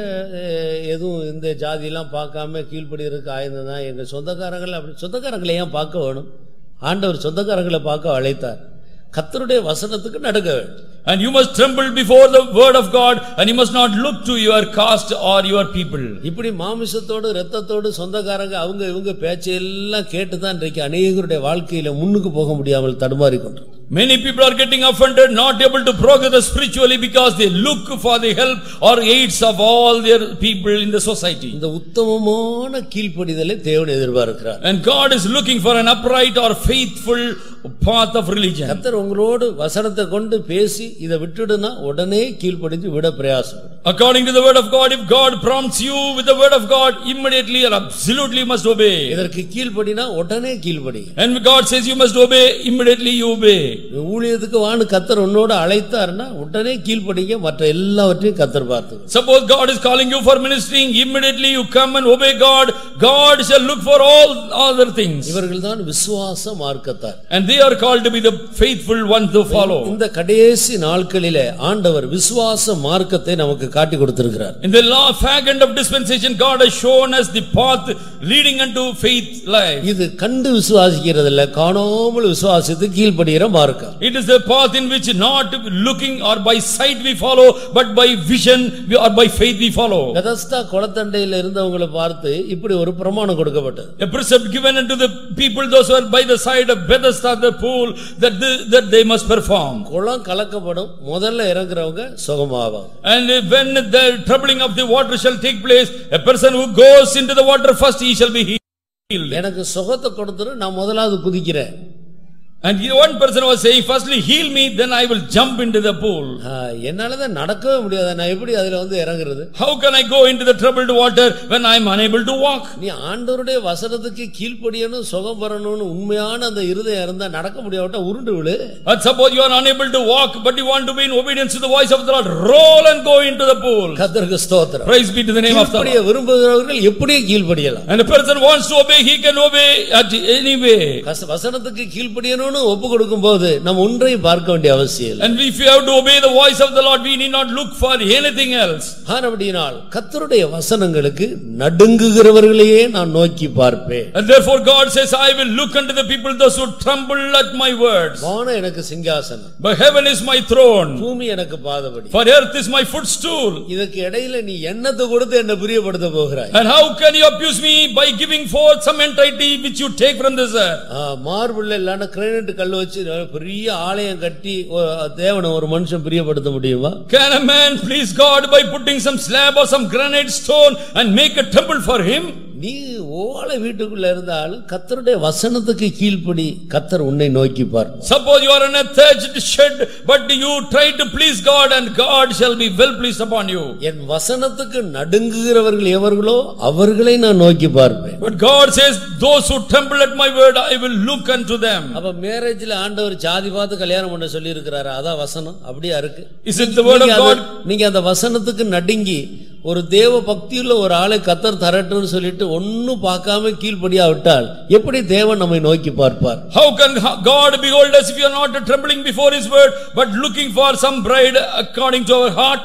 எதுவும் இந்த ஜாதி எல்லாம் பார்க்காம கீழ்ப்படிறதுக்கு ஆயந்ததான். எங்க சொந்தக்காரங்களை அப்படி சொந்தக்காரங்களை ஏன் பார்க்க வேணும்? ஆண்டவர் சொந்தக்காரங்களை பார்க்க அழைத்தார். கர்த்தருடைய வசனத்துக்கு நடக்க வேண்டும். And you must tremble before the word of God, and you must not look to your caste or your people. இப்படி மாமிசத்தோடு இரத்தத்தோடு சொந்தக்காரங்க அவங்க இவங்க பேச்செல்லாம் கேட்டுதான் இன்றைக்கு அநேகருடைய வாழ்க்கையில முன்னுக்கு போக முடியாமல் தடுமாறி கொண்டு. Many people are getting offended, not able to progress spiritually because they look for the help or aids of all their people in the society. இந்த உத்தமமான கீழ்ப்படிதலை தேவன் எதிர்பார்க்கிறார். And God is looking for an upright or faithful path of religion. கர்த்தர் உங்களோடு வசனத்தை கொண்டு பேசி இதை விட்டுடுனா உடனே கீழ்ப்படிஞ்சு விட பிரயாசம். According to the word of God, if God prompts you with the word of God, immediately and absolutely must obey. இதற்கு கீழ்ப்படினா உடனே கீழ்ப்படி. And God says you must obey, immediately you obey. ஊழியத்துக்கு வான்னு கர்த்தர் உன்னோட அழைத்தார்னா உடனே கீழ்ப்படிங்க, மற்ற எல்லாவற்றையும் கர்த்தர் பார்த்து. Suppose God is calling you for ministering, immediately you come and obey God. God shall look for all other things. இவர்கள்தான் விசுவாச மார்க்கத்தார். And they are called to be the faithful ones to follow. இந்த கடைசி நாட்களிலே ஆண்டவர் விசுவாச மார்க்கத்தை நமக்கு காட்டி கொடுத்திருக்கிறார். In the law fagend of dispensation, God has shown us the path leading unto faith life. இது கண்டு விசுவாசிக்கிறது இல்ல, காணாமல் விசுவாசித்து கீழ்ப்படிகிற மார்க்கம். It is the path in which not looking or by sight we follow, but by vision or by faith we follow. Bethesda குளத்தண்டையில இருந்தவங்களை பார்த்து இப்படி ஒரு பிரமாணம் கொடுக்கப்பட்டது. A precept given unto the people those who are by the side of Bethesda the pool, that the, that they must perform. குளம் கலக்கப்படும், முதல்ல இறங்குறவங்க சுகமாவாங்க. And when the troubling of the water shall take place, a person who goes into the water first, he shall be healed. healed. எனக்கு சுகத்தை கொடுத்துரு, நான் முதலாவது குதிக்கிறேன். And one person was saying, firstly heal me, then I will jump into the pool. என்னால தான் நடக்கவே முடியாது, நான் எப்படி அதுல வந்து இறங்குறது? How can I go into the troubled water when I am unable to walk? நீ ஆண்டவருடைய வசனத்துக்கு கீழ்ப்படியணும், சுகம் பெறணும்னு உண்மையான அந்த இருதயம் இருந்தா நடக்க முடியாவிட்டா உருண்டு விழு. But suppose you are unable to walk, but you want to be in obedience to the voice of the Lord, roll and go into the pool. கர்த்தருக்கு ஸ்தோத்திரம். Praise be to the name of the Lord. கீழ்ப்படிய விரும்புகிறவர்கள் எப்படியே கீழ்ப்படியலாம். And a person wants to obey, he can obey at any way. வசனத்துக்கு கீழ்ப்படியணும் ஒப்பு கொடுக்கும்போது நம்ம ஒன்றையும் பார்க்க வேண்டிய அவசியம் இல்லை. And if you have to obey the voice of the Lord, we need not look for anything else. ஆனபடியால் கர்த்தருடைய வசனங்களுக்கு நடுங்குகிறவர்களையே நான் நோக்கி பார்ப்பேன். And therefore God says, I will look unto the people those who tremble at my words. வானம் எனக்கு சிங்காசனம், But heaven is my throne, பூமி எனக்கு பாதபடி. for earth is my footstool. இதுக்கு இடையில நீ என்னத்தை கொடுத்து என்ன பிரியப்படுத்த போகிறாய்? And how can you abuse me by giving forth some entity which you take from this earth? Marble இல்லனா கிரானைட் கல்லு வச்சு பெரிய ஆலயம் கட்டி தேவனை ஒரு மனுஷன் பிரியப்படுத்த முடியுமா? Can a man please God by putting some slab or some granite stone and make a temple for him? நீ ஓலை வீட்டுக்குள்ள இருந்தாலும் கர்த்தருடைய வசனத்துக்கு கீழ்ப்படி, கர்த்தர் உன்னை நோக்கி பார்ப்பார். Suppose you are in a thatched shed, but you try to please God, and God shall be well pleased upon you. என் வசனத்துக்கு நடுங்குகிறவர்கள் எவர்களோ அவர்களை நான் நோக்கி பார்ப்பேன். But God says, those who tremble at my word, I will look unto them. அப்ப மேரேஜ்ல ஆண்டவர் ஜாதி பார்த்து கல்யாணம் பண்ண சொல்லி இருக்கிறாரு, அதான் வசனம் அப்படியே இருக்கு. Is it the word of God? நீங்க அந்த வசனத்துக்கு நடுங்கி ஒரு தேவ பக்தியுள்ள ஒரு ஆளை கர்த்தர் தரட்டும்னு சொல்லிட்டு ஒன்னும் பார்க்காம கீழ்ப்படியா விட்டால் எப்படி தேவன் நம்மை நோக்கி பார்ப்பார்? How can God behold us if you are not trembling before his word but looking for some bride according to our heart?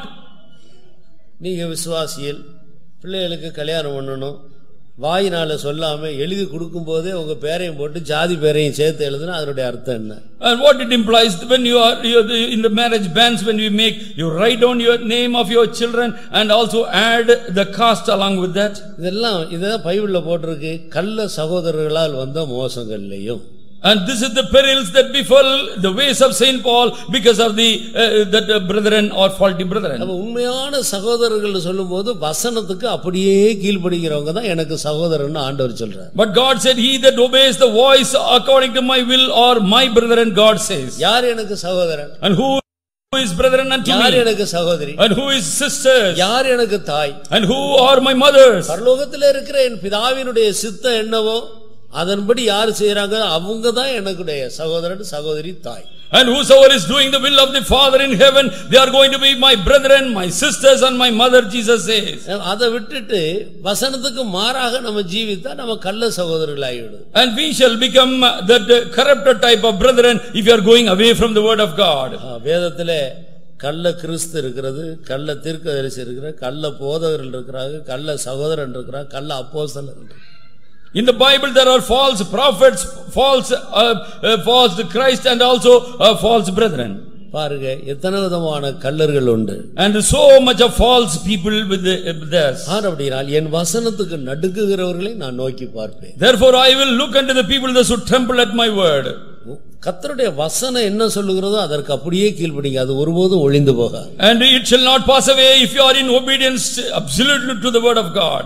நீங்க விசுவாசியில் பிள்ளைகளுக்கு கல்யாணம் பண்ணணும், வாயினால சொல்லாம எழுதி கொடுக்கும் போதே உங்க பேரையும் போட்டு ஜாதி பேரையும் சேர்த்து எழுதுனா அதனுடைய அர்த்தம் என்ன? And what it implies when you are you are in the marriage banns, when you make, you write down your name of your children and also add the caste along with that. இதெல்லாம் இதெல்லாம் பைபிள்ல போட்டிருக்கு, கள்ள சகோதரர்களால் வந்த மோசங்கள்லையும். And this is the perils that befell the ways of Saint Paul because of the uh, that uh, brethren or faulty brethren. அப்ப உண்மையான சகோதரர்கள் சொல்லும்போது வசனத்துக்கு அப்படியே கீழ்ப்படிகிறவங்க தான் எனக்கு சகோதரன்னு ஆண்டவர் சொல்றார். But God said, he that obeys the voice according to my will or my brethren, God says. யார் எனக்கு சகோதரன்? And who is brethren unto me? யார் எனக்கு சகோதரி? And who is sisters? யார் எனக்கு தாய்? And who are my mothers? பரலோகத்திலே இருக்கிற என் பிதாவினுடைய சித்தம் என்னவோ அதன்படி யார் செய்யறாங்க அவங்க தான் எனக்குடைய சகோதரன், சகோதரி, தாய். And whosoever is doing the will of the Father in heaven, they are going to be my brethren, my sisters and my mother, Jesus says. அதை விட்டுட்டு வசனத்துக்கு மாறாக நம்ம ஜீவித்தா நம்ம கள்ள சகோதரர்கள் ஆயிடுது. And we shall become that corrupted type of brethren if you are going away from the word of God. வேதத்திலே கள்ள கிறிஸ்து இருக்கிறது, கள்ள தீர்க்கதரிசி இருக்கிறார், கள்ள போதகர்கள் இருக்கிறாங்க, கள்ள சகோதரன் இருக்கிறார், கள்ள அப்போஸ்தலர் இருக்கிறார். In the Bible there are false prophets, false uh, uh, false Christ and also uh, false brethren. பாருங்க எத்தனை விதமான கள்ளர்கள் உண்டு. And so much of false people with this. ஆனபடியால் என் வசனத்துக்கு நடுங்குகிறவர்களை நான் நோக்கி பார்ப்பேன். Therefore I will look unto the people that should tremble at my word. கர்த்தருடைய வசனம் என்ன சொல்லுகிறதோ அதற்கு அப்படியே கீழ்ப்படிங்க, அது ஒருபோதும் ஒளிந்து போகாது. And it shall not pass away if you are in obedience absolutely to the word of God.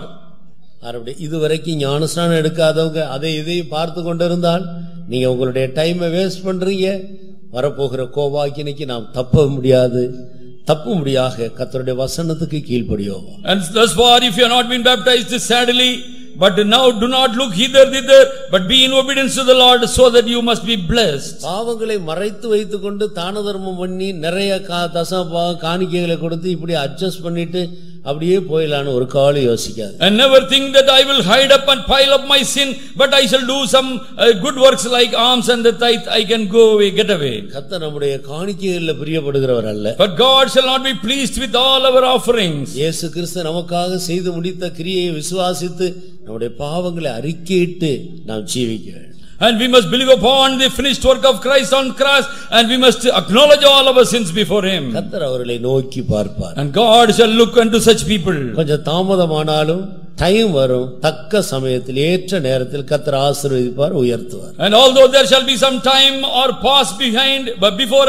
இதுவரைக்கும் ஞானஸ்நானம் எடுக்காதவங்க அதை இதையும் பார்த்து கொண்டிருந்தால் நீங்க உங்களுடைய டைமை வேஸ்ட் பண்றீங்க. வரப்போகிற கோபாக்கினைக்கு நாம் தப்ப முடியாது, தப்பு முடியாக கர்த்தருடைய வசனத்துக்கு கீழ்ப்படியோம். And thus far if you have not been baptized sadly, but now do not look hither thither, but be in obedience to the Lord so that you must be blessed. பாவங்களை மறைத்து வைத்துக்கொண்டு தான தர்மம் பண்ணி நிறைய தசம காணிக்கைகளை கொடுத்து இப்படி அட்ஜஸ்ட் பண்ணிட்டு அப்படியே போயிடலான்னு ஒரு காலம் யோசிக்காது. And never think that I will hide up and pile up my sin, but I shall do some uh, good works like alms and the tithe, I can go away, get away. கர்த்தர் நம்முடைய காணிக்கைகளில் பிரியப்படுகிறவர் அல்ல. But God shall not be pleased with all our offerings. இயேசு கிறிஸ்து நமக்காக செய்து முடித்த கிரியையை விசுவாசித்து நம்முடைய பாவங்களை அறிக்கையிட்டு நாம் ஜீவிக்க வேண்டும். And we must believe upon the finished work of Christ on cross, and we must acknowledge all our sins before him. கர்த்தர் அவர்களை நோக்கி பார்ப்பார். And God shall look unto such people. கொஞ்சம் தாமதமானாலும் டைம் வரும், தக்க சமயத்தில் ஏற்ற நேரத்தில் கர்த்தர் ஆசீர்வதிப்பார், உயர்த்துவார். And although there shall be some time or pause behind but before us,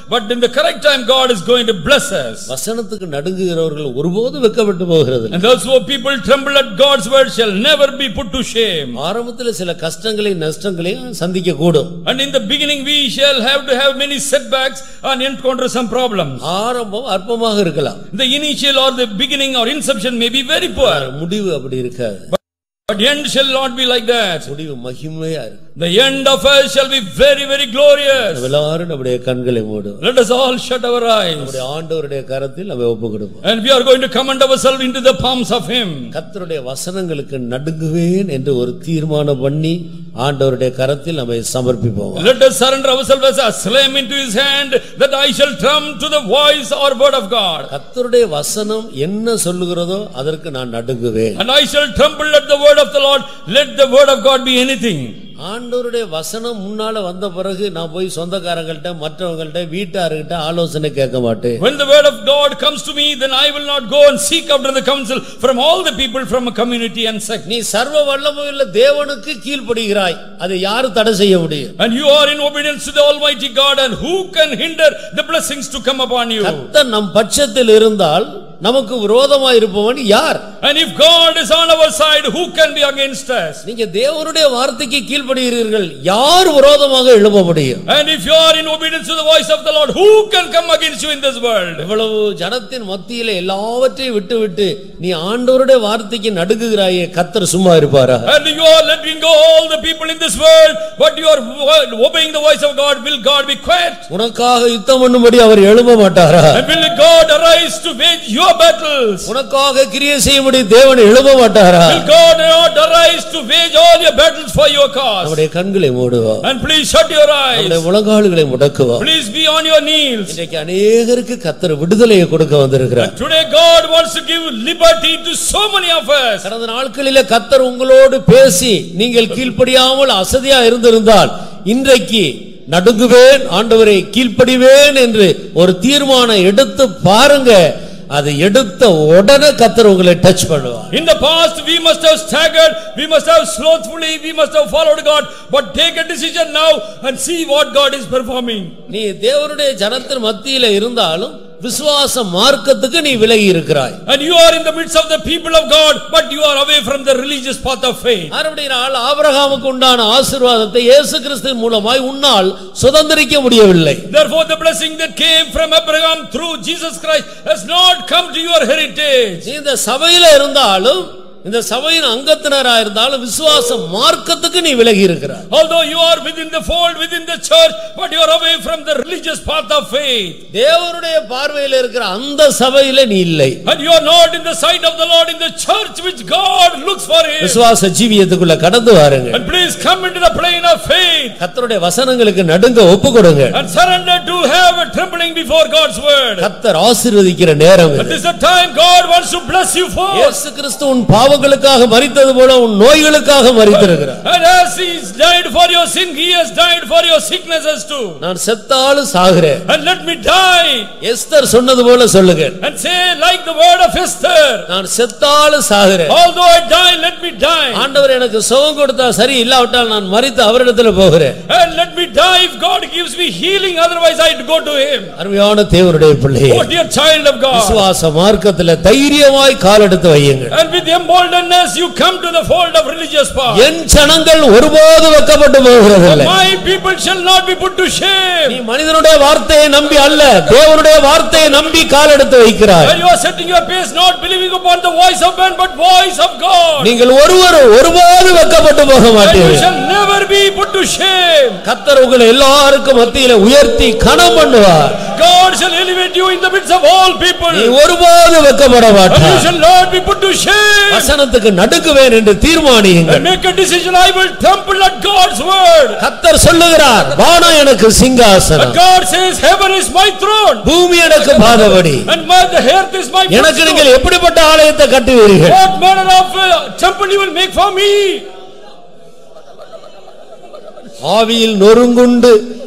but in the correct time God is going to bless us. வசனத்துக்கு நடுங்குகிறவர்கள் ஒருபோதும் வெட்கப்பட்டு போகிறது. And those who people tremble at God's word shall never be put to shame. ஆரம்பத்தில் சில கஷ்டங்களையும் நஷ்டங்களையும் சந்திக்க கூடும். And in the beginning we shall have to have many setbacks and encounter some problems. ஆரம்பம் அற்பமாக இருக்கலாம். The initial or the beginning or inception may be very poor. முடிவு அப்படி இருக்காது. But the end shall not be like that. முடிவு மகிமையா இருக்கும். The end of us shall be very very glorious. எல்லாரும் நம்முடைய கண்களை மூடுவோம். Let us all shut our eyes. நம்முடைய ஆண்டவருடைய கரத்தில் நம்ம ஒப்புக்கொடுப்போம். And we are going to commend ourselves into the palms of him. கர்த்தருடைய வசனங்களுக்கு நடுங்குவேன் என்று ஒரு தீர்மானம் பண்ணி ஆண்டவருடைய கரத்தில் நம்மை சமர்ப்பிப்போம். Let us surrender ourselves as a slam into his hand, that I shall tremble to the voice or word of God. கர்த்தருடைய வசனம் என்ன சொல்லுகிறதோ அதற்கு நான் நடுங்குவேன். And I shall tremble at the word of the Lord. Let the word of God be anything. ஆண்டவருடைய வசனம் முன்னால வந்த பிறகு நான் போய் சொந்தக்காரங்கள்ட்ட மற்றவங்கள்ட்ட வீட்டார்கிட்ட ஆலோசனை கேட்க மாட்டேன். When the word of God comes to me, then I will not go and seek after the counsel from all the people from a community and sect. நீ சர்வ வல்லமையுள்ள தேவனுக்கு கீழ்ப்படிகிறாய், அதை யாரு தடை செய்ய முடியும்? And you are in obedience to the Almighty God, and who can hinder the blessings to come upon you? கர்த்தர் நம் பட்சத்தில் இருந்தால் நமக்கு விரோதமாய் இருப்பவன் யார்? And if God is on our side, who can be against us? நீங்க தேவனுடைய வார்த்தைக்கு கீழ்ப்படிகிறீர்கள், யார் விரோதமாக எழும்ப முடியும்? And if you are in obedience to the voice of the Lord, who can come against you in this world? இவ்வளவு ஜனத்தின் மத்தியிலே எல்லாவற்றையும் விட்டுவிட்டு நீ ஆண்டவருடைய வார்த்தைக்கு நடுங்குகிறாயே, கர்த்தர் சும்மா இருப்பாரா? And you are letting go all the people in this world, but you are obeying the voice of God. Will God be quiet? உனக்காக யுத்தம் பண்ணும்படி அவர் எழும்ப மாட்டாரா? And will God arise to wage your battles? உனக்காக கிரியை செய்யும்படி தேவன் எழும்ப மாட்டாரா? Will God not arise to wage all your battles for your cause? நம்முடைய கண்களை மூடுவோம். And please shut your eyes. நம்முடைய முழங்கால்களை முடக்குவோம். Please be on your knees. இன்றைக்கு अनेகருக்கு கர்த்தர் விடுதலையை கொடுக்க வந்திருக்கிறார். Today God wants to give liberty to so many of us. கடந்த நாட்களிலே கர்த்தர் உங்களோடு பேசி நீங்கள் கீழ்ப்படியாமல் அசதியா இருந்திருந்தால் இன்றைக்கு நடுங்குவேன், ஆண்டவரை கீழ்ப்படிவேன் என்று ஒரு தீர்மானம் எடுத்து பாருங்க. அது எடுத்த உடனே கர்த்தர் உங்களை டச் பண்ணுவார். In the past we must have staggered, we must have slothfully, we must have followed God, but take a decision now and see what God is performing. நீ தேவனுடைய ஜனத்தின் மத்தியில இருந்தாலும் விசுவாச மார்க்கத்துக்கு நீ விலகி இருக்கிறாய். And you are in the midst of the people of God, but you are away from the religious path of faith. மறுபடியும் ஆபிரகாமுக்கு உண்டான ஆசீர்வாதத்தை இயேசு கிறிஸ்துவின் மூலமாய் உன்னால் சுதந்தரிக்க முடியவில்லை. Therefore the blessing that came from Abraham through Jesus Christ has not come to your heritage. நீ இந்த சபையில இருந்தாலும் இந்த சபையின் அங்கத்தினரா இருந்தாலும் விசுவாச மார்க்கத்துக்கு நீ விலகி இருக்கிறாய். Although you are within the fold, within the church, but you are away from the religious path of faith. தேவனுடைய பார்வையில் இருக்கிற அந்த சபையில நீ இல்லை. And you are not in the sight of the Lord in the church which God looks for him. விசுவாச ஜீவியத்துக்குள்ள கடந்து வாருங்க. And please come into the plane of faith. கர்த்தருடைய வசனங்களுக்கு நடுங்க ஒப்புக்கொடுங்க. And surrender to have a trembling before God's word. கர்த்தர் ஆசீர்வதிக்கிற நேரம் இது. This is the time God wants to bless you for. இயேசு கிறிஸ்து உன் பாவங்களுக்காக மரித்தது போல உன் நோய்களுக்காக மரித்திருக்கிறார். And as he died for your sin, he has died for your sicknesses too. நான் செத்தாலும் சாகிறேன். And let me die. Esther சொன்னது போல சொல்லுங்க. And say like the word of Esther. நான் செத்தாலும் சாகிறேன். Although I die, let me die. ஆண்டவர் எனக்கு சுகம் கொடுத்தா சரி, இல்லாவிட்டால் நான் மரித்து அவரிடத்தில் போகிறேன். And let me die if God gives me healing, otherwise I go to him. அருமையான தேவனுடைய பிள்ளையே, Oh dear child of God. விசுவாச மார்க்கத்திலே தைரியமாய் காலெடுத்து வையுங்கள். And with emboldenedness you come to the fold of religious path. என் ஜனங்கள் ஒருபோது வெட்கப்பட்டு போகிறதில்லை. My people shall not be put to shame. நீ மனிதனுடைய வார்த்தையை நம்பி அல்ல, தேவனுடைய வார்த்தையை நம்பி காலெடுத்து வைக்கிறாய். And you are setting your pace not believing upon the voice of man but voice of God. நீங்கள் ஒருவர் ஒருபோது வெட்கப்பட்டு போக And you மாட்டீர்கள். shall never be put to shame. கர்த்தர் உங்களை எல்லாருக்கும் மத்தியிலே உயர்த்தி கனம் பண்ணுவார். God shall elevate you in the midst of all people. நீ ஒருபோது வெட்கப்பட And you மாட்டாய். shall not be put to shame. வசனத்துக்கு நடுங்குவேன் என்று தீர்மானியுங்கள். And make a decision, I will trample at God's word. கர்த்தர் சொல்லுகிறார், வானம் எனக்கு சிங்காசனம், And God says, heaven is my throne. பூமி எனக்கு பாதபடி. And my, the earth is my எனக்கு footstool. நீங்கள் எப்படிப்பட்ட ஆலயத்தை கட்டுவீர்கள்? What manner of uh, temple you will make for me? ஆவியில் நொறுங்குண்டு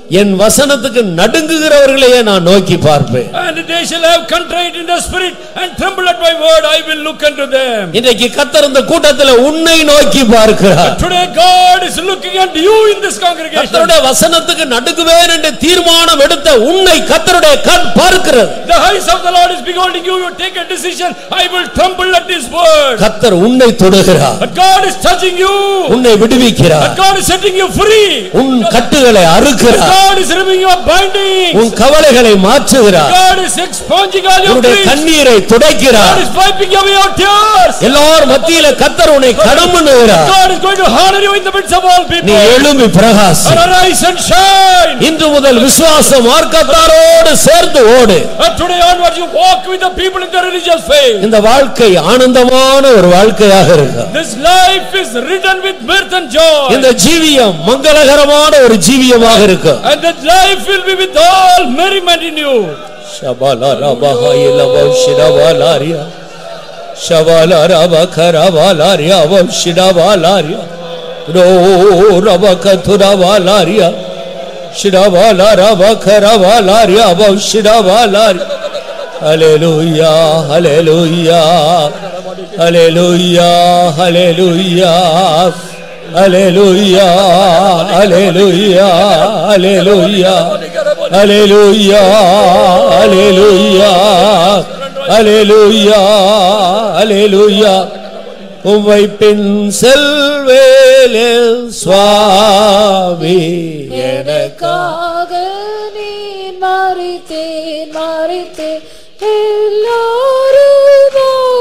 என் வசனத்துக்கு நடுங்குகிறவர்களையே நான் நோக்கி பார்ப்பேன். And they shall have contrite in the spirit and tremble at my word. I will look unto them. இன்றைக்கு கர்த்தர் இந்த கூட்டத்தில் உன்னை நோக்கி பார்க்கிறார். Today God is looking at you in this congregation. கர்த்தருடைய வசனத்துக்கு நடுங்குவேன் என்று தீர்மானம் எடுத்த உன்னை கர்த்தருடைய கண் பார்க்கிறது. The eyes of the Lord is beholding you. You take a decision. I will tremble at his word. கர்த்தர் உன்னை தொடுகிறார். But God is touching you. உன்னை விடுவிக்கிறார். But God is setting you free. உன் கட்டுகளை அறுக்கிறார். God is removing your bindings. உன் கவலைகளை மாற்றுகிறார். God is expunging all your griefs. கண்ணீரை துடைக்கிறார். God is wiping away your tears. எல்லார் மத்தியிலே கர்த்தர் உன்னை கனம் பண்ணுகிறார். God is going to honor you in the midst of all people. நீ எழும்பி பிரகாசி. Arise and shine. இன்று முதல் விசுவாச மார்க்கத்தாரோடு சேர்ந்து ஓடு. And today onwards you walk with the people in the religious faith. இந்த வாழ்க்கை ஆனந்தமான ஒரு வாழ்க்கையாக இருக்கும். This life is written with mirth and joy. இந்த ஜீவியம் மங்களகரமான ஒரு ஜீவியமாக இருக்கும். And that life will be with all merriment in you. Shabala rabahayla vashidavalaria Shabala rabakharavalaria vashidavalaria Do rabakathuravaria Shidavala rabakharavalaria vashidavalaria Hallelujah hallelujah hallelujah hallelujah Hallelujah, hallelujah, hallelujah, hallelujah, hallelujah, hallelujah, hallelujah. உம்மை பின் செல்வேலே சுவாமி எனக்காக நீ மரித்தேன் மரித்தேன் எல்லாரும்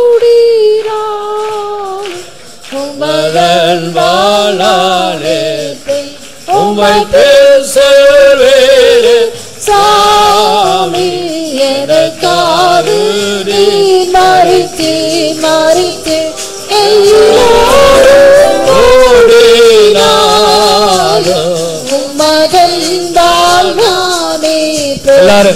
ஓடினார் உமதன் வாளாலே உம்மை பின் செல்வேலே சாமி எனக்காக நீ மரித்தேன் மரித்தேன் எல்லாரும் ஓடினார் உமதன் வாளாலே எல்லாரும்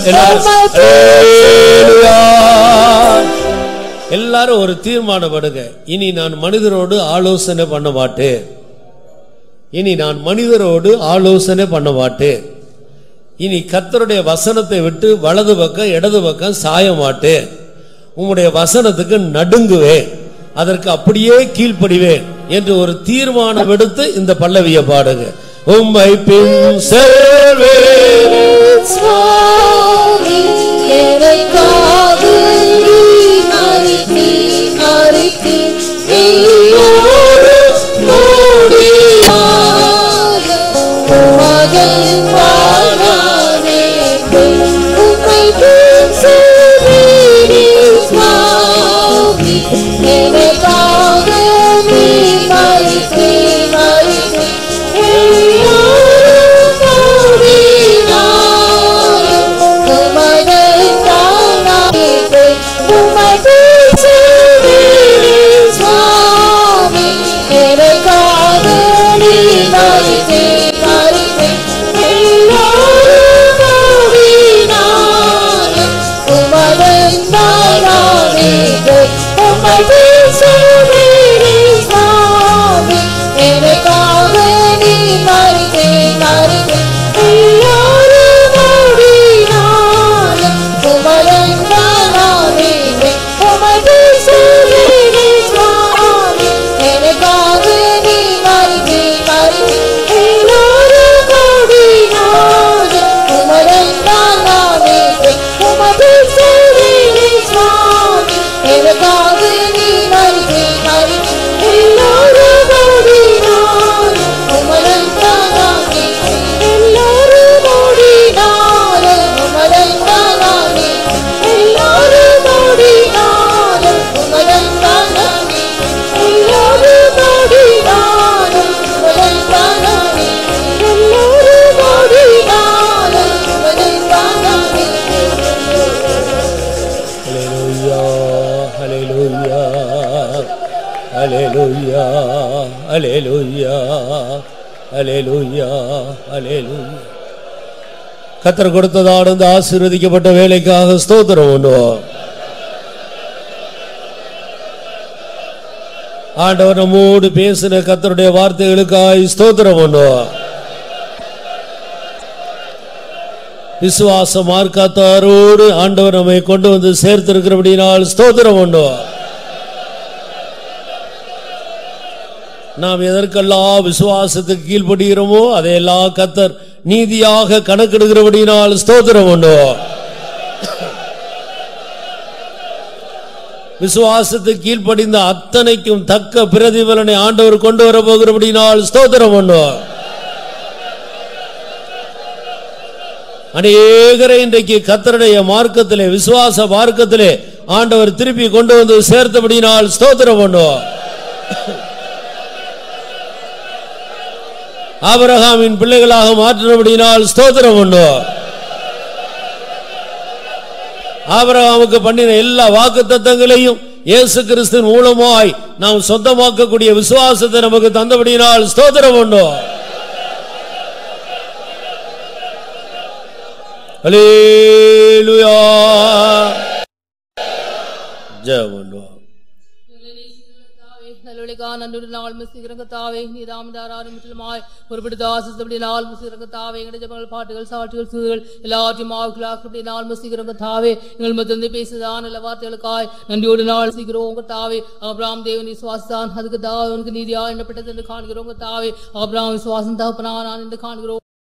எல்லாரும் ஒரு தீர்மானப்படுங்க. இனி நான் மனிதரோடு ஆலோசனை பண்ண மாட்டேன். இனி நான் மனிதரோடு ஆலோசனை பண்ண மாட்டேன். இனி கர்த்தருடைய வசனத்தை விட்டு வலது பக்கம் இடது பக்கம் சாய மாட்டேன். உம்முடைய வசனத்துக்கு நடுங்குவேன், அதற்கு அப்படியே கீழ்ப்படிவேன் என்று ஒரு தீர்மானம் எடுத்து இந்த பல்லவியை பாடுங்க. உம்மை பின் செல்வேன் சுவாமி எனக்காக நீ மரித்தீர் மரித்தீர் எல்லாரும் ஓடினார் உமதன் வாளாலே உம்மை பின் செல்வேன் சுவாமி எனக்காக நீ மரித்தீர் மரித்தீர் எல்லாரும் ஓடினார் உமதன் வாளாலே உம்மை பின் செல்வேன் சுவாமி எனக்காக நீ மரித்தீர் மரித்தீர் எல்லாரும் ஓடினார் உமதன் வாளாலே உம்மை பின் செல்வேன் சுவாமி எனக்காக நீ மரித்தீர் மரித்தீர் எல்லாரும் ஓடினார் உமதன் வாளாலே உம்மை பின் செல்வேன் சுவாமி எனக்காக நீ மரித்தீர் மரித்தீர் எல்லாரும் ஓடினார் உமதன் வாளாலே உம்மை பின் செல்வேன் சுவாமி எனக்காக நீ மரித்தீர் மரித்தீர் எல்லாரும் ஓடினார் உமதன் வாளாலே எல்லாரும் ஓடினார் உமதன் வாளாலே எல்லாரும் ஓடினார் உமதன் வாளாலே எல்லாரும் ஓடினார் உமதன் வாளாலே எல்லாரும் ஓடினார் உமதன் வாளாலே Hallelujah, hallelujah, hallelujah, hallelujah, hallelujah, hallelujah. கர்த்தர் கொடுத்ததான இந்த ஆசீர்வதிக்கப்பட்ட வேலைக்காக ஸ்தோத்திரம் பண்ணுவோம். ஆண்டவர் நம்மோடு பேசின கர்த்தருடைய வார்த்தைகளுக்காய் ஸ்தோத்திரம் பண்ணுவோம். விசுவாச மார்க்கத்தாரோடு ஆண்டவர் நம்மை கொண்டு வந்து சேர்த்திருக்கிறபடினால் ஸ்தோத்திரம் பண்ணுவோம். நாம் எதற்கெல்லாம் விசுவாசத்துக்கு கீழ்ப்படுகிறோமோ அதையெல்லாம் கர்த்தர் நீதியாக கணக்கெடுக்கிறபடினால் ஸ்தோத்திரம் பண்ணுவோம். விசுவாசத்துக்கு கீழ்ப்படிந்த அத்தனைக்கும் தக்க பிரதிபலனை ஆண்டவர் கொண்டு வர போகிறபடினால் ஸ்தோத்திரம் பண்ணுவோம். அநேகரை இன்றைக்கு கர்த்தருடைய மார்க்கத்திலே விசுவாச மார்க்கத்திலே ஆண்டவர் திருப்பி கொண்டு வந்து சேர்த்தபடினால் ஸ்தோத்திரம் பண்ணுவோம். ஆபிரகாமின் பிள்ளைகளாக மாற்றினபடினால் ஸ்தோத்திரம் பண்ணுவோம். ஆபிரகாமுக்கு பண்ணின எல்லா வாக்குத்தத்தங்களையும் இயேசு கிறிஸ்துவின் மூலமாய் நாம் சொந்தமாக்கக்கூடிய விசுவாசத்தை நமக்கு தந்தபடினால் ஸ்தோத்திரம் பண்ணுவோம். அல்லேலூயா. ஜெபம் பண்ணுவோம். நாள் மிசிறங்கத்தாவே நீதாமிதாராரும் முற்றிலுமாய் பொறுப்படுத்த ஆசித்தபடி நாள் மிசிறங்கத்தாவே எங்கள் ஜபங்கள் பாட்டுகள் சாட்சிகள் சூதுகள் எல்லாவற்றையும் மாவுகளாக்கப்படி நாள் மிசிறங்கத்தாவே எங்கள் மத்திய பேசுதான் நல்ல வார்த்தைகளுக்காய் நன்றியோடு நாள் சீக்கிறோம் உங்க தாவே. ஆபிரகாம் தேவன் விசுவாசத்தான் அதுக்கு தாவனுக்கு நீதியா எண்ணப்பட்டது என்று காண்கிறோம். தாவே ஆபிரகாம் விசுவாசம் தகப்பனானான் என்று காண்கிறோம்.